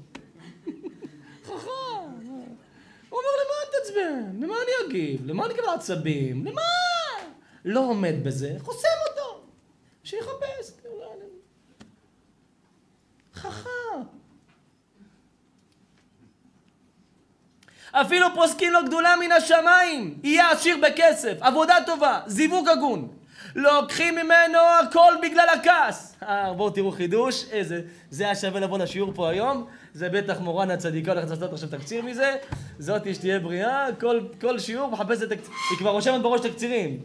חכם. הוא אומר, למה אני תעצבן? למה אני אגיב? למה אני כבר עצבים? למה? לא עומד בזה, חוסם אותו. שיחפש. חכם. אפילו פוסקים לו גדולה מן השמיים, יהיה עשיר בכסף, עבודה טובה, זיווג הגון. לוקחים ממנו הכל בגלל הכעס. בואו תראו חידוש, זה היה שווה לבוא לשיעור פה היום. זה בטח מורן הצדיקה הולכת לעשות עכשיו תקציר מזה. זאת שתהיה בריאה, כל שיעור מחפש את תקציר. היא כבר רושמת בראש תקצירים.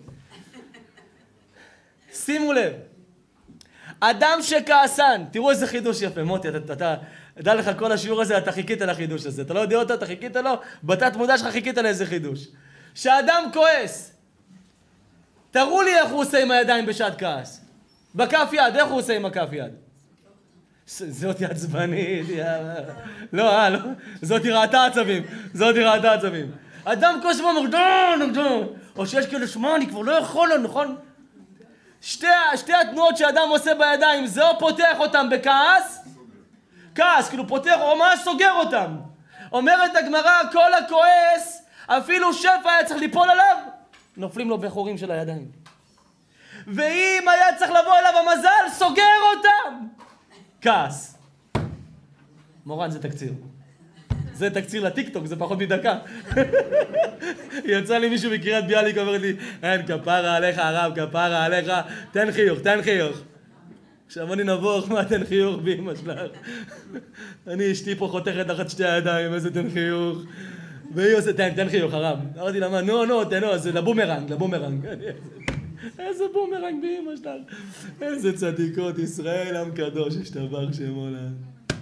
שימו לב. אדם שכעסן, תראו איזה חידוש יפה, מוטי, אתה דע לך כל השיעור הזה, אתה חיכית לחידוש הזה. אתה לא יודע אותו, אתה חיכית לו, בתת מודע שלך חיכית לאיזה חידוש. שאדם כועס, תראו לי איך הוא עושה עם הידיים בשעת כעס. בכף יד, איך הוא עושה עם הכף יד? זאת עצבנית, לא, זאת ראתה עצבים. אדם כועס ואומר, דון, או שיש כאילו, שמע, אני כבר לא יכול, נכון? שתי התנועות שאדם עושה בידיים, זה או פותח אותם בכעס, כעס, כאילו פותח או ממש סוגר אותם. אומרת הגמרא, כל הכועס, אפילו שפע היה צריך ליפול עליו, נופלים לו בחורים של הידיים. ואם היה צריך לבוא אליו המזל, סוגר אותם. כעס. מורן, זה תקציר. זה תקציר לטיקטוק, זה פחות מדקה. יצא לי מישהו מקריית ביאליק, אומר לי, אין, כפרה עליך הרב, כפרה עליך, תן חיוך. עכשיו אני נבוך, מה תן חיוך באמא שלך? אני אשתי פה חותכת תחת שתי הידיים, איזה תן חיוך. והיא עושה, תן חיוך הרב. אמרתי לה, נו, תן, זה לבומרנג. איזה בומרנג באמא שלך. איזה צדיקות, ישראל עם קדוש, ישתבח שמו להם.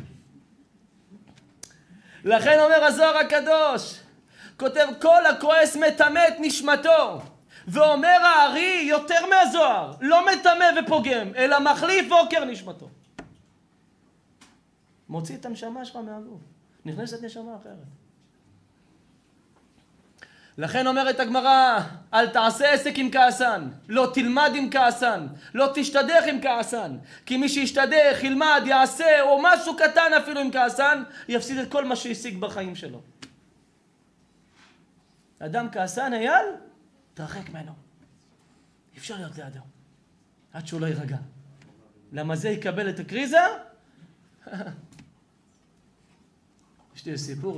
לכן אומר הזוהר הקדוש, כותב כל הכועס מטמא את נשמתו, ואומר הארי יותר מהזוהר, לא מטמא ופוגם, אלא מחליף ועוקר נשמתו. מוציא את הנשמה שלך מהגוף, נכנסת נשמה אחרת. לכן אומרת הגמרא, אל תעשה עסק עם כעסן, לא תלמד עם כעסן, לא תשתדך עם כעסן, כי מי שישתדך, ילמד, יעשה, או משהו קטן אפילו עם כעסן, יפסיד את כל מה שהשיג בחיים שלו. אדם כעסן, אייל, תרחק ממנו. אי אפשר להיות לידו, עד שהוא לא יירגע. למה זה יקבל את הקריזה? יש לי סיפור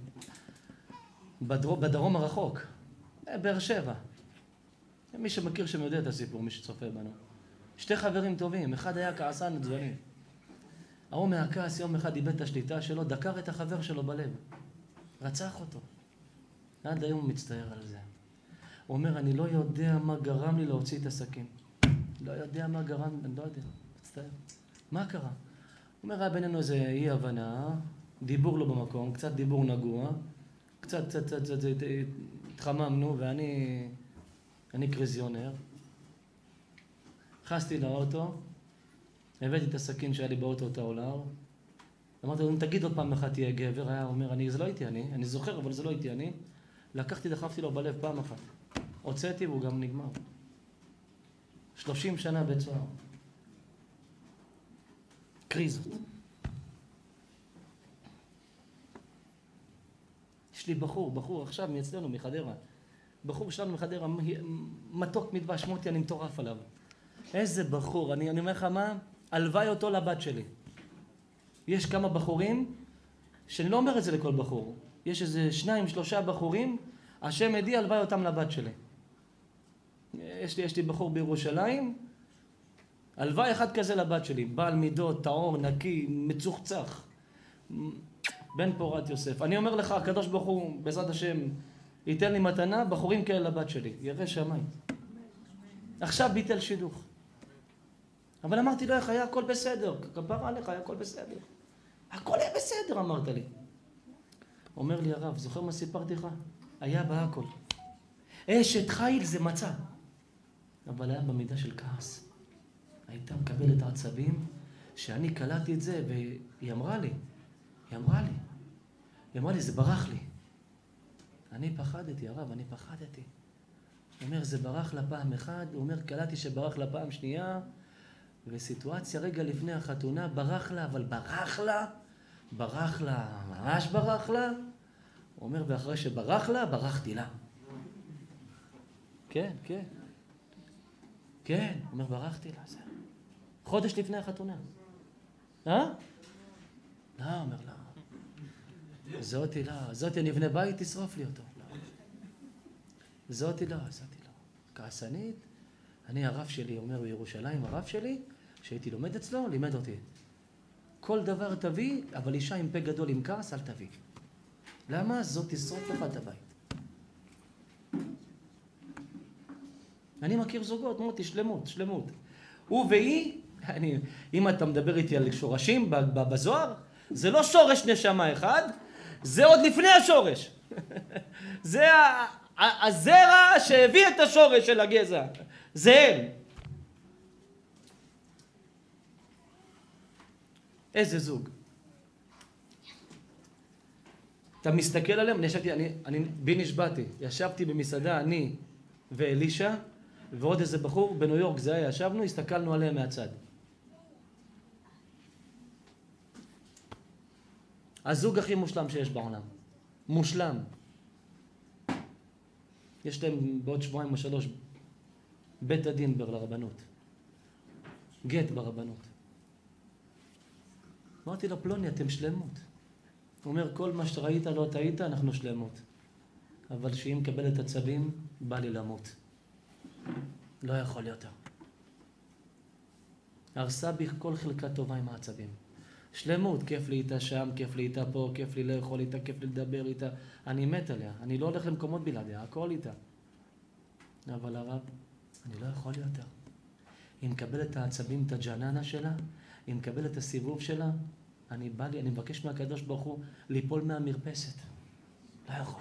בדרום הרחוק, באר שבע. מי שמכיר שם יודע את הסיפור, מי שצופה בנו. שתי חברים טובים, אחד היה כעסן עצבני. ההוא מהכעס יום אחד איבד את השליטה שלו, דקר את החבר שלו בלב. רצח אותו. עד היום הוא מצטער על זה. הוא אומר, אני לא יודע מה גרם לי להוציא את הסכין. לא יודע מה גרם, אני לא יודע, מצטער. מה קרה? הוא אומר, היה בינינו איזה אי הבנה, דיבור לא במקום, קצת דיבור נגוע, קצת התחממנו, ואני קריזיונר. נכנסתי לאוטו, הבאתי את הסכין שהיה לי באוטו את העולר, אמרתי לו, אם תגיד עוד פעם אחת תהיה גבר, היה אומר, זה לא הייתי אני זוכר, אבל זה לא הייתי אני. לקחתי, דחפתי לו בלב פעם אחת. הוצאתי והוא גם נגמר. 30 שנה בית סוהר. קריזות. יש לי בחור עכשיו מאצלנו מחדרה. בחור שלנו מחדרה, מתוק מדבש, מוטי, אני מטורף עליו. איזה בחור, אני אומר לך מה? הלוואי אותו לבת שלי. יש כמה בחורים, שאני לא אומר את זה לכל בחור. יש איזה 2-3 בחורים, השם עדי הלוואי אותם לבת שלי. יש לי בחור בירושלים, הלוואי אחד כזה לבת שלי. בעל מידות, טהור, נקי, מצוחצח. בן פורת יוסף. אני אומר לך, הקדוש ברוך הוא, בעזרת השם, ייתן לי מתנה, בחורים כאלה לבת שלי. ירא שמיים. עכשיו ביטל שידוך. אבל אמרתי לו, איך היה הכל בסדר? כפרה עליך, היה הכל בסדר. הכל היה בסדר, אמרת לי. אומר לי הרב, זוכר מה סיפרתי לך? היה בהכל. אשת חיל זה מצא. אבל היה במידה של כעס. הייתה מקבלת עצבים, שאני קלטתי את זה, והיא אמרה לי, היא אמרה לי, זה ברח לי. אני פחדתי, הרב, אני פחדתי. הוא אומר, זה ברח לה פעם אחת, הוא אומר, קלטתי שברח לה פעם שנייה, וסיטואציה רגע לפני החתונה, ברח לה, אבל ברח לה, ממש ברח לה. הוא אומר, ואחרי שברח לה, ברחתי לה. כן, כן. כן, הוא אומר, ברחתי לה, זה. חודש לפני החתונה. לא, אומר לה. זאתי אני אבנה בית, תשרוף לי אותו. זאתי לא. כעסנית, אני הרב שלי, אומר בירושלים, הרב שלי, שהייתי לומד אצלו, לימד אותי. כל דבר תביא, אבל אישה עם פה גדול עם כעס, אל תביא. למה? זאת תשרוף לך את הבית. אני מכיר זוגות, מותי, שלמות. הוא והיא, אם אתה מדבר איתי על שורשים בזוהר, זה לא שורש נשמה אחד, זה עוד לפני השורש. זה הזרע שהביא את השורש של הגזע. זה הם. איזה זוג. אתה מסתכל עליהם, בי נשבעתי, ישבתי במסעדה, אני ואלישה, ועוד איזה בחור בניו יורק, זה היה, ישבנו, הסתכלנו עליהם מהצד. הזוג הכי מושלם שיש בעולם. מושלם. יש להם בעוד 2 או 3 בית הדין לרבנות. גט ברבנות. אמרתי לו, פלוני, אתם שלמות. הוא אומר, כל מה שראית לא טעית, אנחנו שלמות. אבל שהיא מקבלת עצבים, בא לי למות. לא יכול יותר. הרסה בי כל חלקה טובה עם העצבים. שלמות, כיף לי איתה שם, כיף לי איתה פה, כיף לי לאכול איתה, כיף לי לדבר איתה. אני מת עליה, אני לא הולך למקומות בלעדיה, הכל איתה. אבל הרב, אני לא יכול יותר. היא מקבלת את העצבים, את הג'ננה שלה, היא מקבלת את הסיבוב שלה, אני מבקש מהקדוש ברוך הוא ליפול מהמרפסת. לא יכול.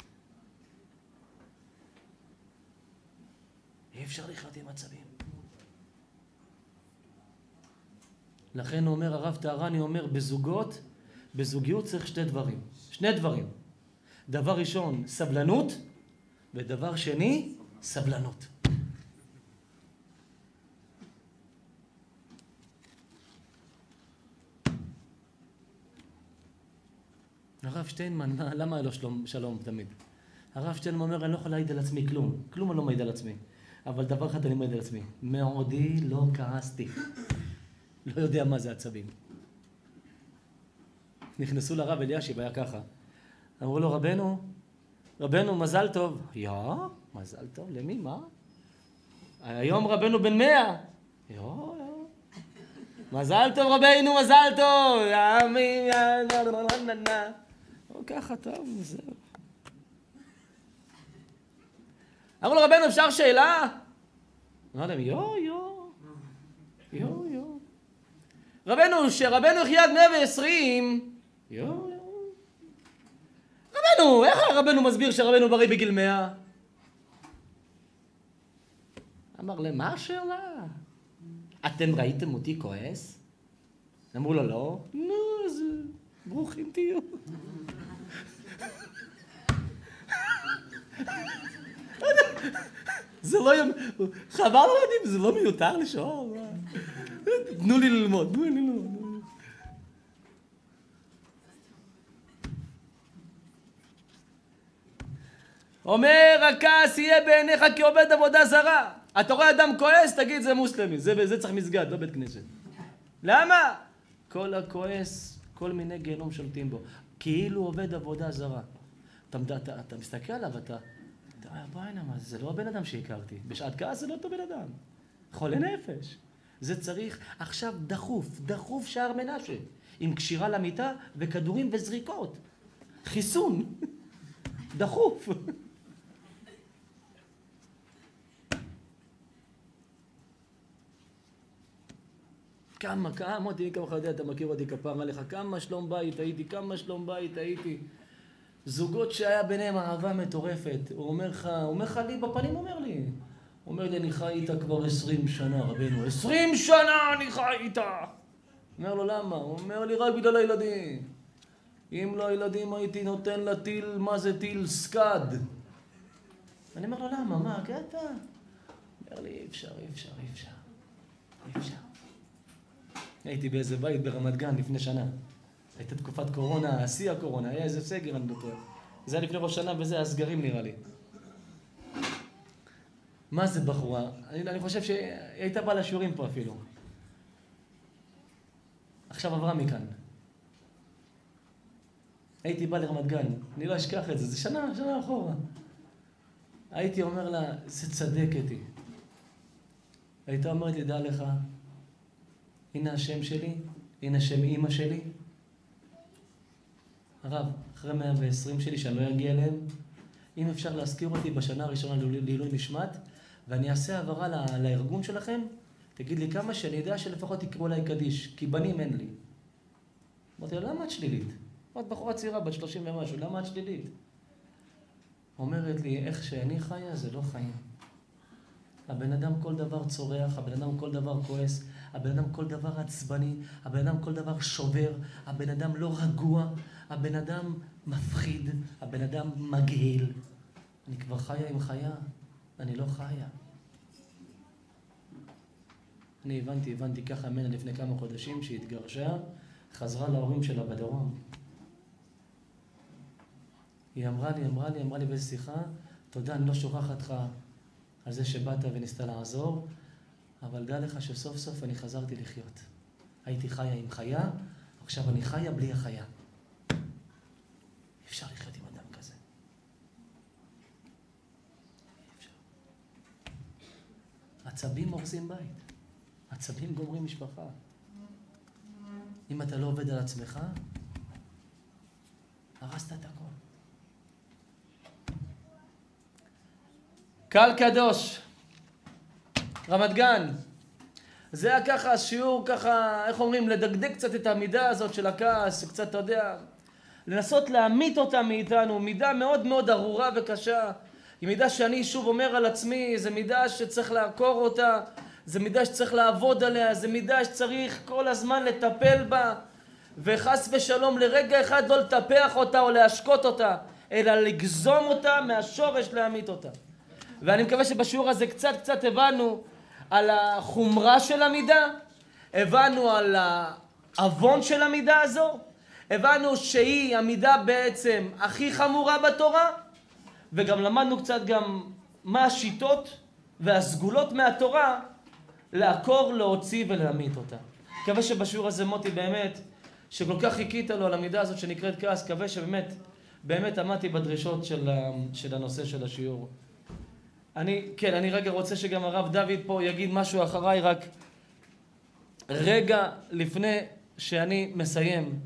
אי אפשר לחיות עם עצבים. לכן הוא אומר, הרב טהרני אומר, בזוגיות צריך 2 דברים. 2 דברים. דבר ראשון, סבלנות, ודבר שני, סבלנות. הרב שטיינמן, למה לא שלום תמיד? הרב שטיינמן אומר, אני לא יכול להעיד על עצמי כלום. כלום אני לא מעיד על עצמי. אבל דבר אחד אני מעיד על עצמי. מעודי לא כעסתי. לא יודע מה זה עצבים. נכנסו לרב אלישיב, היה ככה. אמרו לו, רבנו, מזל טוב. מזל טוב, למי, מה? היום רבנו בן 100. מזל טוב רבנו, מזל טוב. ככה טוב, זהו. אמרו לו, רבנו, אפשר שאלה? אמר להם, רבנו, שרבנו יחיה עד 120. רבנו, איך הרבנו מסביר שרבנו בריא בגיל 100? אמר להם, מה השאלה? אתם ראיתם אותי כועס? אמרו לו, לא. נו, אז ברוכים תהיו. זה לא... חבל לא יודעים, זה לא מיותר לשאול. תנו לי ללמוד. אומר, הכעס יהיה בעיניך כעובד עבודה זרה. אתה רואה אדם כועס, תגיד זה מוסלמי. זה צריך מסגד, לא בית כנסת. למה? כל הכועס, כל מיני גיהנום שולטים בו. כאילו עובד עבודה זרה. אתה מסתכל עליו, אתה בואי נמה, זה לא הבן אדם שהכרתי. בשעת כעס זה לא אותו בן אדם. חולה נפש. זה צריך עכשיו דחוף שער מנשה. עם קשירה למיטה וכדורים וזריקות. חיסון. דחוף. כמה, מותי, כמה חדיה, אתה מכיר אותי כפעם עליך, כמה שלום בית הייתי. זוגות שהיה ביניהם אהבה מטורפת. הוא אומר לך לי בפנים, אומר לי, אני חי איתה כבר 20 שנה, רבנו, 20 שנה אני חי איתה. אומר לו, למה? הוא אומר לי, רק בגלל הילדים. אם לא ילדים הייתי נותן לטיל, מה זה טיל? סקד. אני אומר לו, למה? מה, קטע? אומר לי, אי אפשר. הייתי באיזה בית ברמת גן לפני שנה. הייתה תקופת קורונה, שיא הקורונה, היה איזה סגר, אני בטוח. זה היה לפני ראש שנה וזה הסגרים נראה לי. מה זה בחורה? אני חושב שהיא הייתה באה לשיעורים פה אפילו. עכשיו עברה מכאן. הייתי בא לרמת גן, אני לא אשכח את זה, זה שנה אחורה. הייתי אומר לה, זה צדקת היא. הייתה אומרת לי, דע לך, הנה השם שלי, הנה שם אמא שלי. הרב, אחרי 120 שלי שאני לא אגיע אליהם, אם אפשר להזכיר אותי בשנה הראשונה לעילוי נשמת, ואני אעשה העברה לארגון שלכם, תגיד לי כמה שאני יודע שלפחות יקראו אליי קדיש, כי בנים אין לי. אמרתי לה, למה את שלילית? את בחורה צעירה, בת 30 ומשהו, למה את שלילית? אומרת לי, איך שאני חיה זה לא חיים. הבן אדם כל דבר צורח, הבן אדם כל דבר כועס, הבן אדם כל דבר עצבני, הבן אדם כל דבר שובר, הבן אדם לא רגוע, הבן אדם מפחיד, הבן אדם מגעיל. אני כבר חיה עם חיה, אני לא חיה. אני הבנתי ככה ממנה לפני כמה חודשים שהיא התגרשה, חזרה להורים שלה בדרום. היא אמרה לי באיזו שיחה, תודה, אני לא שוכחת לך על זה שבאת וניסתה לעזור, אבל דע לך שסוף סוף אני חזרתי לחיות. הייתי חיה עם חיה, עכשיו אני חיה בלי החיה. אי אפשר לחיות עם אדם כזה. אי אפשר. עצבים הורסים בית. עצבים גומרים משפחה. אם אתה לא עובד על עצמך, הרסת את הכל. קהל קדוש, רמת גן. זה היה ככה, שיעור ככה, איך אומרים, לדקדק קצת את המידה הזאת של הכעס, קצת, אתה יודע, לנסות להמית אותה מאיתנו, מידה מאוד מאוד ארורה וקשה. היא מידה שאני שוב אומר על עצמי, זה מידה שצריך לעקור אותה, זה מידה שצריך לעבוד עליה, זה מידה שצריך כל הזמן לטפל בה, וחס ושלום לרגע אחד לא לטפח אותה או להשקות אותה, אלא לגזום אותה מהשורש להמית אותה. ואני מקווה שבשיעור הזה קצת הבנו על החומרה של המידה, הבנו על האבון של המידה הזו, הבנו שהיא המידה בעצם הכי חמורה בתורה, וגם למדנו קצת גם מה השיטות והסגולות מהתורה לעקור, להוציא ולהמית אותה. מקווה שבשיעור הזה מוטי באמת, שכל כך חיכית לו על המידה הזאת שנקראת כעס, מקווה שבאמת עמדתי בדרישות של הנושא של השיעור. אני רגע רוצה שגם הרב דוד פה יגיד משהו אחריי, רק רגע לפני שאני מסיים.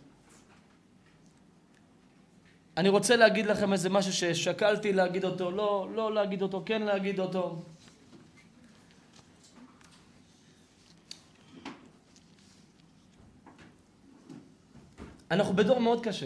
אני רוצה להגיד לכם איזה משהו ששקלתי להגיד אותו, לא להגיד אותו, כן להגיד אותו. אנחנו בדור מאוד קשה.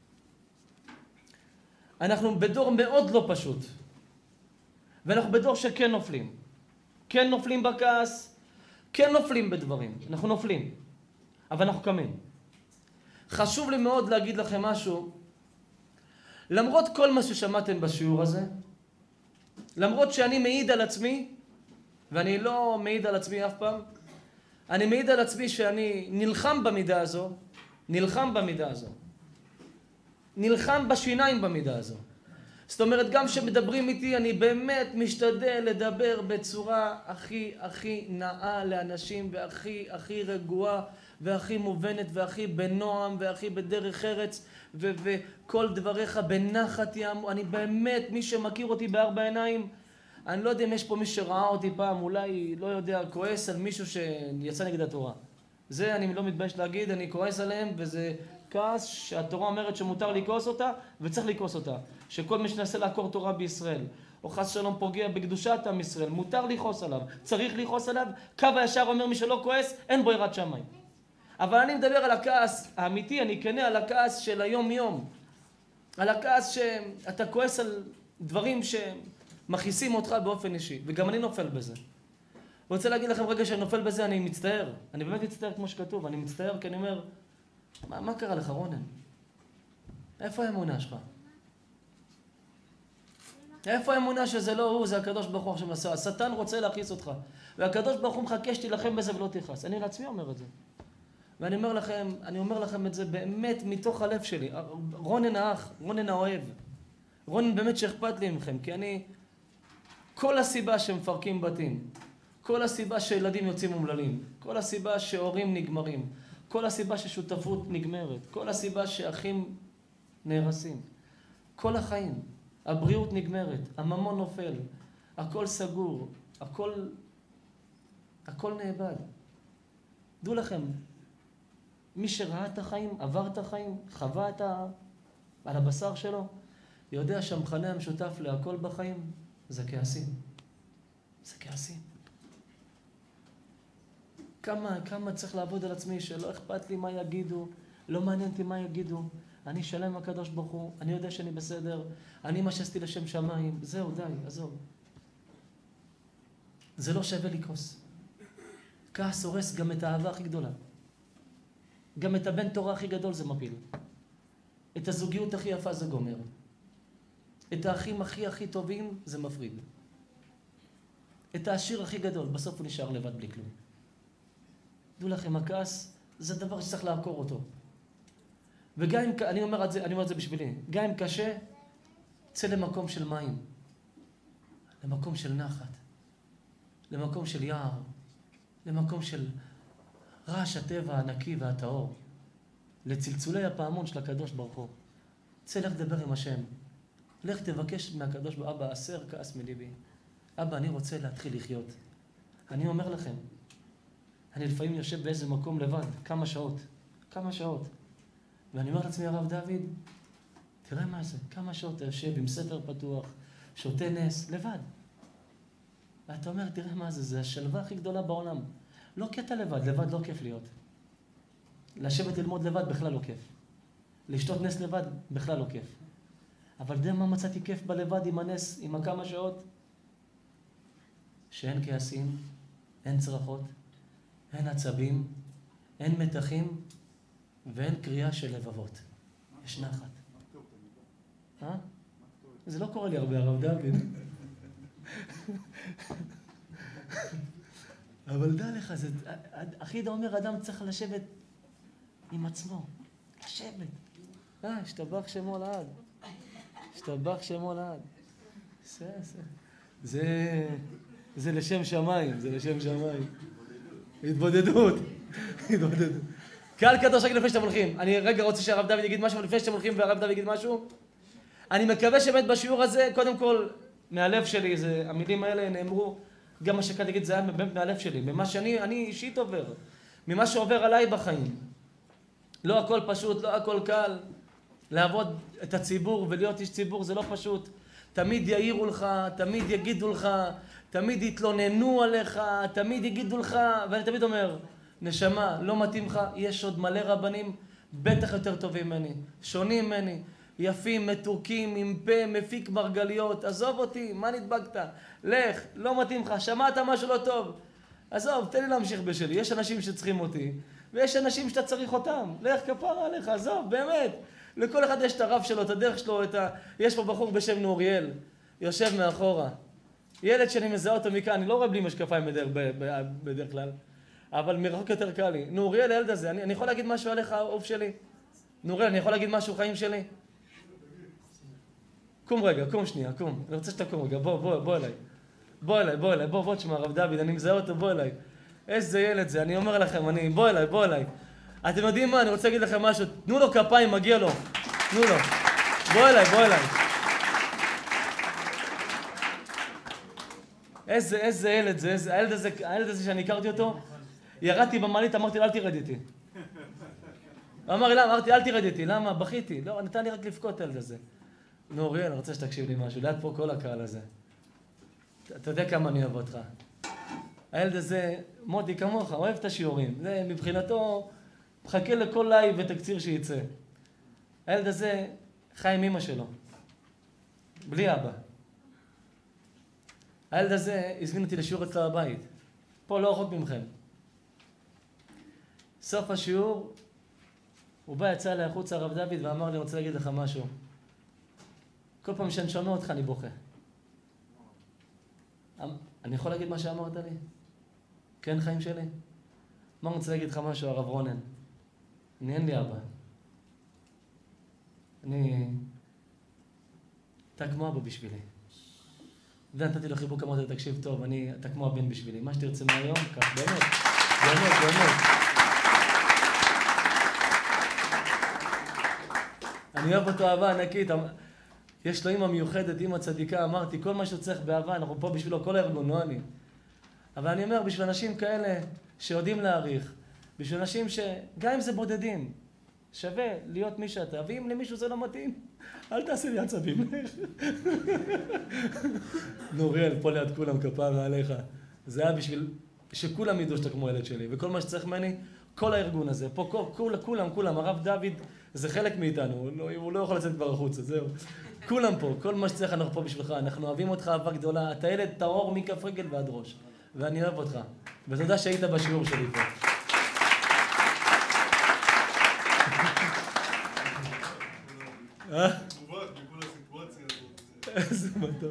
אנחנו בדור מאוד לא פשוט. ואנחנו בדור שכן נופלים. כן נופלים בכעס, כן נופלים בדברים. אנחנו נופלים. אבל אנחנו קמים. חשוב לי מאוד להגיד לכם משהו. למרות כל מה ששמעתם בשיעור הזה, למרות שאני מעיד על עצמי, ואני לא מעיד על עצמי אף פעם, אני מעיד על עצמי שאני נלחם במידה הזו, נלחם בשיניים במידה הזו. זאת אומרת, גם שמדברים איתי, אני באמת משתדל לדבר בצורה הכי נאה לאנשים, והכי רגועה, והכי מובנת, והכי בנועם, והכי בדרך ארץ, וכל דבריך בנחת יאמרו. אני באמת, מי שמכיר אותי בארבע עיניים, אני לא יודע אם יש פה מי שראה אותי פעם, אולי, לא יודע, כועס על מישהו שיצא נגד התורה. זה אני לא מתבייש להגיד, אני כועס עליהם, וזה כעס שהתורה אומרת שמותר לכעוס אותה, וצריך לכעוס אותה. שכל מי שנסה לעקור תורה בישראל, או חס שלום פוגע בקדושת עם ישראל, מותר לכעוס עליו, צריך לכעוס עליו. קו הישר אומר מי שלא כועס, אין בו יראת שמיים. אבל אני מדבר על הכעס האמיתי, אני כנה על הכעס של היום יום. על הכעס שאתה כועס על דברים שמכעיסים אותך באופן אישי, וגם אני נופל בזה. אני רוצה להגיד לכם רגע שאני נופל בזה, אני מצטער. אני באמת מצטער כמו שכתוב, אני מצטער כי אני אומר, מה קרה לך רונן? איפה האמונה שלך? איפה האמונה שזה לא הוא, זה הקדוש ברוך הוא עכשיו עשה? השטן רוצה להכניס אותך. והקדוש ברוך הוא מחכה שתילחם בזה ולא תכעס. אני לעצמי אומר את זה. ואני אומר לכם את זה באמת מתוך הלב שלי. רונן האח, רונן האוהב. רונן באמת שאכפת לי מכם, כי כל הסיבה שמפרקים בתים, כל הסיבה שילדים יוצאים אומללים, כל הסיבה שהורים נגמרים, כל הסיבה ששותפות נגמרת, כל הסיבה שאחים נהרסים, כל החיים, הבריאות נגמרת, הממון נופל, הכל סגור, הכל נאבד. דעו לכם, מי שראה את החיים, עבר את החיים, חווה על הבשר שלו, יודע שהמכנה המשותף להכל בחיים זה כעסים. זה כעסים. כמה צריך לעבוד על עצמי שלא אכפת לי מה יגידו, לא מעניין אותי מה יגידו. אני שלם עם הקדוש ברוך הוא, אני יודע שאני בסדר, אני משסתי לשם שמיים, זהו, די, עזוב. זה לא שווה לכעוס. כעס הורס גם את האהבה הכי גדולה. גם את הבן תורה הכי גדול זה מפיל. את הזוגיות הכי יפה זה גומר. את האחים הכי טובים זה מפריד. את העשיר הכי גדול, בסוף הוא נשאר לבד בלי כלום. דעו לכם, הכעס זה דבר שצריך לעקור אותו. וגם אם, אני אומר את זה בשבילי, גם אם קשה, צא למקום של מים, למקום של נחת, למקום של יער, למקום של רעש הטבע הנקי והטהור, לצלצולי הפעמון של הקדוש ברוך הוא. צא לך לדבר עם השם. לך תבקש מהקדוש ברוך הוא, אבא, הסר כעס מליבי. אבא, אני רוצה להתחיל לחיות. אני אומר לכם, אני לפעמים יושב באיזה מקום לבד, כמה שעות. ואני אומר לעצמי, הרב דוד, תראה מה זה, כמה שעות אתה יושב עם ספר פתוח, שותה נס, לבד. ואתה אומר, תראה מה זה, זה השלווה הכי גדולה בעולם. לא כי אתה לבד לא כיף להיות. לשבת ללמוד לבד בכלל לא כיף. לשתות נס לבד בכלל לא כיף. אבל יודע מה מצאתי כיף בלבד עם הנס, עם הכמה שעות? שאין כעסים, אין צרחות, אין עצבים, אין מתחים, ואין קריאה של לבבות. יש נחת. זה לא קורה לי הרבה, הרב דוד. אבל דע לך, אחידה אומר, אדם צריך לשבת עם עצמו. לשבת. השתבח שמו לעד. השתבח שמו לעד. זה לשם שמיים, זה לשם שמיים. התבודדות. קהל קדוש, רגע לפני שאתם הולכים. אני רגע רוצה שהרב דוד יגיד משהו, לפני שאתם הולכים והרב דוד יגיד משהו. אני מקווה שבאמת בשיעור הזה, קודם כל, מהלב שלי, המילים האלה נאמרו, גם מה שקד יגיד, זה היה באמת מהלב שלי, ממה שאני אישית עובר, ממה שעובר עליי בחיים. לא הכל פשוט, לא הכל קל. לעבוד את הציבור ולהיות איש ציבור זה לא פשוט. תמיד יעירו לך, תמיד יגידו לך, תמיד יתלוננו עליך, תמיד יגידו לך, ואני תמיד אומר, נשמה, לא מתאים לך, יש עוד מלא רבנים, בטח יותר טובים ממני, שונים ממני, יפים, מתוקים, עם פה, מפיק מרגליות, עזוב אותי, מה נדבקת? לך, לא מתאים לך, שמעת משהו לא טוב. עזוב, תן לי להמשיך בשלי, יש אנשים שצריכים אותי, ויש אנשים שאתה צריך אותם, לך כפרה עליך, עזוב, באמת. לכל אחד יש את הרב שלו, את הדרך שלו, יש פה בחור בשם נוריאל, יושב מאחורה. ילד שאני מזהה אותו מכאן, אני לא רואה בלי משקפיים בדרך כלל, אבל מרחוק יותר קל לי. נוריאל, הילד הזה, אני יכול להגיד משהו עליך, אהוב שלי? נוריאל, אני יכול להגיד משהו חיים שלי? קום רגע, קום שנייה, קום. אני רוצה שתקום רגע, בוא אליי. בוא, תשמע, הרב דוד, אני מזהה אותו, בוא אליי. איזה ילד זה, אני אומר לכם, בוא אליי. אתם יודעים מה? אני רוצה להגיד לכם משהו. תנו לו כפיים, מגיע לו. תנו לו. בוא אליי. איזה ילד זה, הילד הזה שאני הכרתי אותו, ירדתי במעלית, אמרתי לו, אל תרד איתי. אמר לי, למה? אמרתי, אל תרד איתי. למה? בכיתי. לא, נתן לי רק לבכות הילד הזה. נוריאל, אני רוצה שתקשיב לי משהו. ליד פה כל הקהל הזה. אתה יודע כמה אני אוהב אותך. הילד הזה, מוטי כמוך, אוהב את השיעורים. זה מבחינתו, מחכה לכל לייב ותקציר שייצא. הילד הזה חי עם אמא שלו. בלי אבא. הילד הזה הזמין אותי לשיעור אצלו בבית. פה לא רחוק ממכם. סוף השיעור, הוא בא, יצא לחוץ הרב דוד ואמר לי, אני רוצה להגיד לך משהו. כל פעם שאני שומע אותך אני בוכה. אני יכול להגיד מה שאמרת לי? כן, חיים שלי? מה אני רוצה להגיד לך משהו, הרב רונן? אין לי אבא. אתה כמו אבא בשבילי. ונתתי לו חיבוק, אמרתי לו, תקשיב טוב, אתה כמו הבן בשבילי. מה שתרצה מהיום, כך, באמת. אני אוהב אותו אהבה ענקית. יש לו אמא מיוחדת, אמא צדיקה, אמרתי, כל מה שצריך באהבה, אנחנו פה בשבילו, כל הארגון, לא אני. אבל אני אומר, בשביל אנשים כאלה שיודעים להעריך, בשביל אנשים שגם אם זה בודדים, שווה להיות מי שאתה, ואם למישהו זה לא מתאים, אל תעשה לי עצבים. נוריאל, פה ליד כולם, כפרה עליך. זה היה בשביל שכולם ידעו שאתה כמו ילד שלי, וכל מה שצריך ממני, כל הארגון הזה, פה כולם, הרב דוד זה חלק מאיתנו, הוא לא יכול לצאת כבר החוצה, זהו. כולם פה, כל מה שצריך אנחנו פה בשבילך, אנחנו אוהבים אותך אהבה גדולה, אתה ילד טהור מכף רגל ועד ראש, ואני אוהב אותך, ותודה שהיית בשיעור שלי פה. איזה מתוק.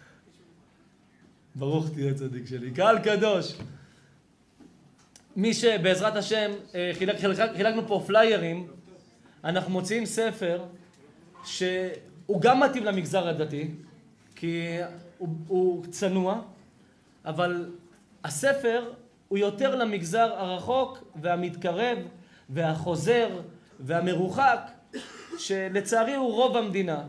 ברוך תהיה צדיק שלי. קהל קדוש. מי שבעזרת השם, חילקנו פה פליירים, אנחנו מוציאים ספר שהוא גם מתאים למגזר הדתי, כי הוא צנוע, אבל הספר הוא יותר למגזר הרחוק והמתקרב והחוזר והמרוחק, שלצערי הוא רוב המדינה.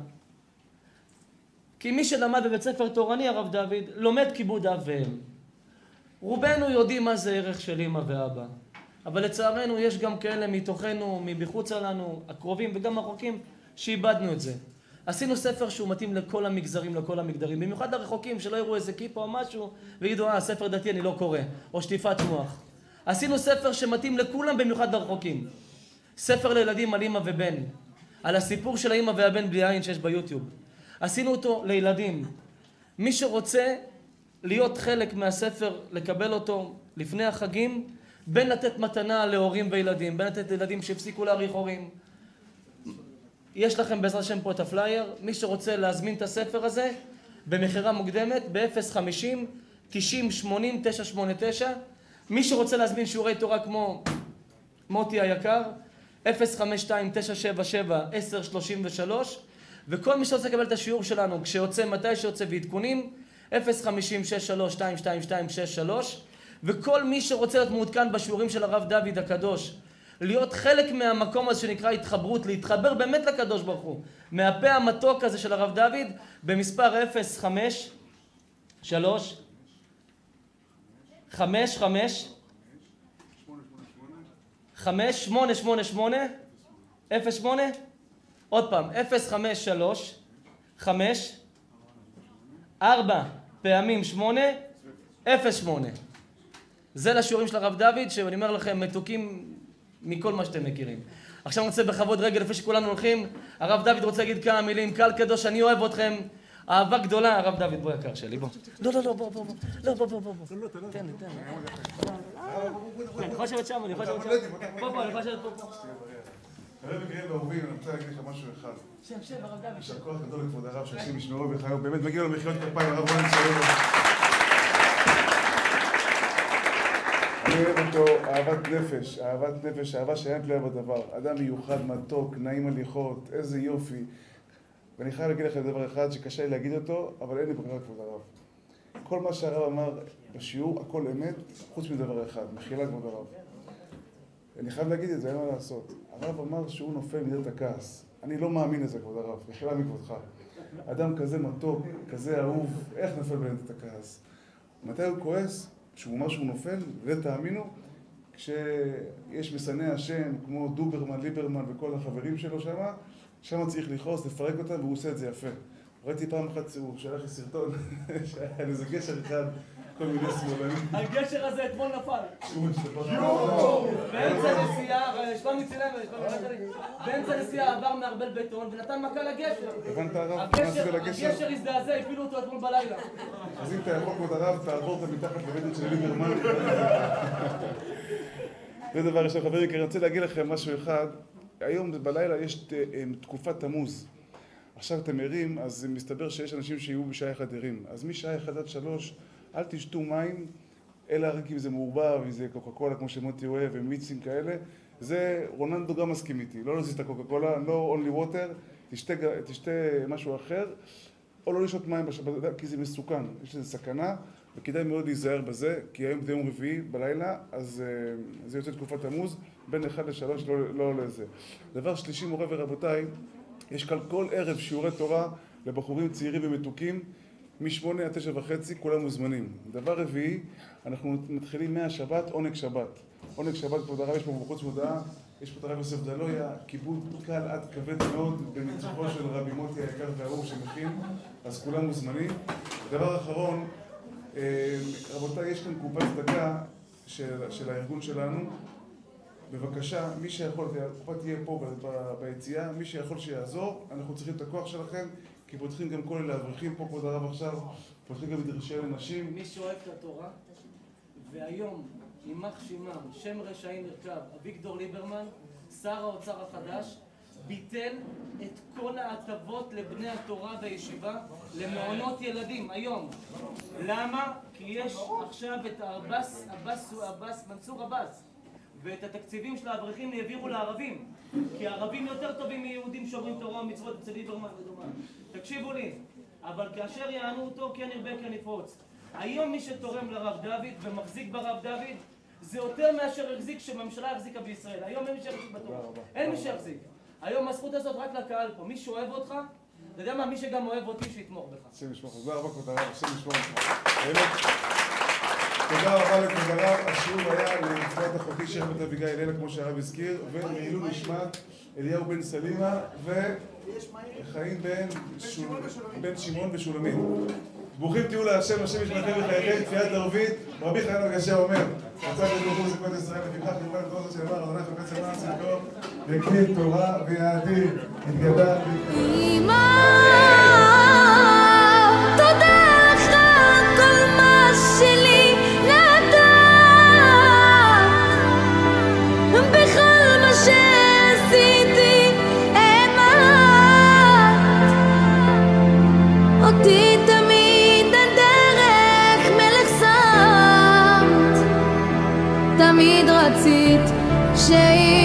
כי מי שלמד בבית ספר תורני, הרב דוד, לומד כיבוד אב ואם. רובנו יודעים מה זה ערך של אמא ואבא. אבל לצערנו יש גם כאלה מתוכנו, מבחוץ לנו, הקרובים וגם הרחוקים, שאיבדנו את זה. עשינו ספר שהוא מתאים לכל המגזרים, לכל המגדרים. במיוחד הרחוקים שלא יראו איזה כיפה או משהו, ויגידו, ספר דתי אני לא קורא, או שטיפת מוח. עשינו ספר שמתאים לכולם, במיוחד לרחוקים. ספר לילדים על אמא ובן. על הסיפור של האמא והבן בלי עין שיש ביוטיוב. עשינו אותו לילדים. מי שרוצה להיות חלק מהספר, לקבל אותו לפני החגים, בין לתת מתנה להורים וילדים, בין לתת לילדים שהפסיקו להאריך הורים. יש לכם בעזרת השם פה את הפלייר. מי שרוצה להזמין את הספר הזה, במחירה מוקדמת, ב-050-90-80-989. מי שרוצה להזמין שיעורי תורה כמו מוטי היקר, 052-977-1033, וכל מי שרוצה לקבל את השיעור שלנו כשיוצא, מתי שיוצא ועדכונים, 050-63-222-63, וכל מי שרוצה להיות מעודכן בשיעורים של הרב דוד הקדוש, להיות חלק מהמקום הזה שנקרא התחברות, להתחבר באמת לקדוש ברוך הוא, מהפה המתוק הזה של הרב דוד, במספר 053-5888-08, עוד פעם, 053-5-4-8-08. זה לשיעורים של הרב דוד, שאני אומר לכם, מתוקים מכל מה שאתם מכירים. עכשיו אני רוצה בכבוד רגע, לפני שכולנו הולכים, הרב דוד רוצה להגיד כמה מילים. קהל קדוש, אני אוהב אתכם, אהבה גדולה. הרב דוד, בוא יקר שלי, בוא. לא, בוא. תן לי. אני יכול לשבת שם, בוא, אני יכול לשבת פה. הרב יקרים ואהובים, אני רוצה להגיד לך משהו אחד. שם, הרב דוד. יישר כוח גדול לכבוד הרב, שעושים משמרו וחיו. באמת מגיע לו מחיאות כפיים, הרב רונן שלנו. אני אוהב אותו אהבת נפש, אהבה שאין תלויה בדבר. אדם מיוחד, מתוק, נעים הליכות, איזה יופי. ואני חייב להגיד לכם דבר אחד שקשה לי להגיד אותו, אבל אין לי ברירה כבוד הרב. כל מה שהרב אמר בשיעור, הכל אמת, חוץ מדבר אחד, מחילה כבוד הרב. אני חייב להגיד את זה, אין מה לעשות. הרב אמר שהוא נופל מידת הכעס. אני לא מאמין לזה, כבוד הרב, מחילה מכבודך. אדם כזה מתוק, כזה אהוב, איך נופל מידת הכעס? מתי הוא כועס? כשהוא אומר שהוא נופל, ותאמינו, כשיש משנאי השם, כמו דוברמן, ליברמן וכל החברים שלו שם צריך לכעוס, לפרק אותם, והוא עושה את זה יפה. ראיתי פעם אחת, הוא שלח לי סרטון, שהיה איזה גשר אחד, כל מיני שמאלנים. הגשר הזה אתמול נפל. באמצע נסיעה עבר מערבל בטון ונתן מכה לגשר. הבנת הרב? הגשר הזדעזע, הפילו אותו אתמול בלילה. אז אם אתה יכול כבוד הרב, תעבור את המתחת לבטן של ליברמן. זה דבר ראשון, חברים, כי אני רוצה להגיד לכם משהו אחד. היום בלילה יש תקופת תמוז. עכשיו אתם ערים, אז מסתבר שיש אנשים שיהיו בשעה 1 ערים. אז משעה 1 עד 3, אל תשתו מים, אלא רק אם זה מעורבב, אם זה קוקה קולה כמו שמוטי אוהב, ומיצים כאלה. זה, רוננדו גם מסכים איתי, לא להזיז את הקוקה קולה, לא only water, תשתה משהו אחר, או לא לשתות מים בשבת, כי זה מסוכן, יש לזה סכנה, וכדאי מאוד להיזהר בזה, כי היום זה יום רביעי בלילה, אז זה יוצא תקופת תמוז, בין 1 ל-3 לא לזה. דבר שלישי, מורה ורבותיי, יש כאן כל ערב שיעורי תורה לבחורים צעירים ומתוקים, מ-8 עד 9:30, כולם מוזמנים. דבר רביעי, אנחנו מתחילים מהשבת, עונג שבת. עונג שבת, כבוד הרב, יש פה בחוץ מודעה, יש פה את הרב יוסף דלויה, כיבוד קל עד כבד מאוד, בניצוחו של רבי מוטי היקר והאהוב שמכין, אז כולם מוזמנים. דבר אחרון, רבותיי, יש כאן קופת צדקה של הארגון שלנו. בבקשה, מי שיכול, הקופה תהיה פה ביציאה, מי שיכול שיעזור, אנחנו צריכים את הכוח שלכם, כי פותחים גם כל אלה אברכים פה, כבוד הרב עכשיו, פותחים גם מדרשי לנשים. מי שאוהב את התורה, והיום, יימח שמם, שם רשעים ירכב, אביגדור ליברמן, שר האוצר החדש, ביטל את כל ההטבות לבני התורה והישיבה למעונות ילדים, היום. למה? כי יש עכשיו את מנסור עבאס, ואת התקציבים של האברכים העבירו לערבים, כי הערבים יותר טובים מיהודים שומרים תורה ומצוות אצל ליברמן ודומה. תקשיבו לי, אבל כאשר יענו אותו כן ירבה כן יפרוץ. היום מי שתורם לרב דוד ומחזיק ברב דוד זה יותר מאשר החזיק שממשלה החזיקה בישראל. היום אין מי שיחזיק בתורה, אין מי שיחזיק. היום הזכות הזאת רק לקהל פה, מי שאוהב אותך, אתה יודע מה, מי שגם אוהב אותי שיתמוך בך. השם ישמור, תודה רבה כבוד הרב, השם ישמור לך. תודה רבה לכבוד הרב, השיעור היה לנפילת אחותי שייח בת אביגיל אלילה כמו שהרב הזכיר, ולעילוי נשמת אליהו בן סלימה וחיים בן שמעון ושולמית. ברוכים תהיו להשם, השם ישמרכם וחייכם, תפילת ערבית, רבי חנן הגשש אומר, רצה בברוך הוא זכות ישראל, לפיכך נקרא לתורה של דבר, אדוני חפץ למען צדקו, והקריא תורה ויעדים, התגדל תמיד רצית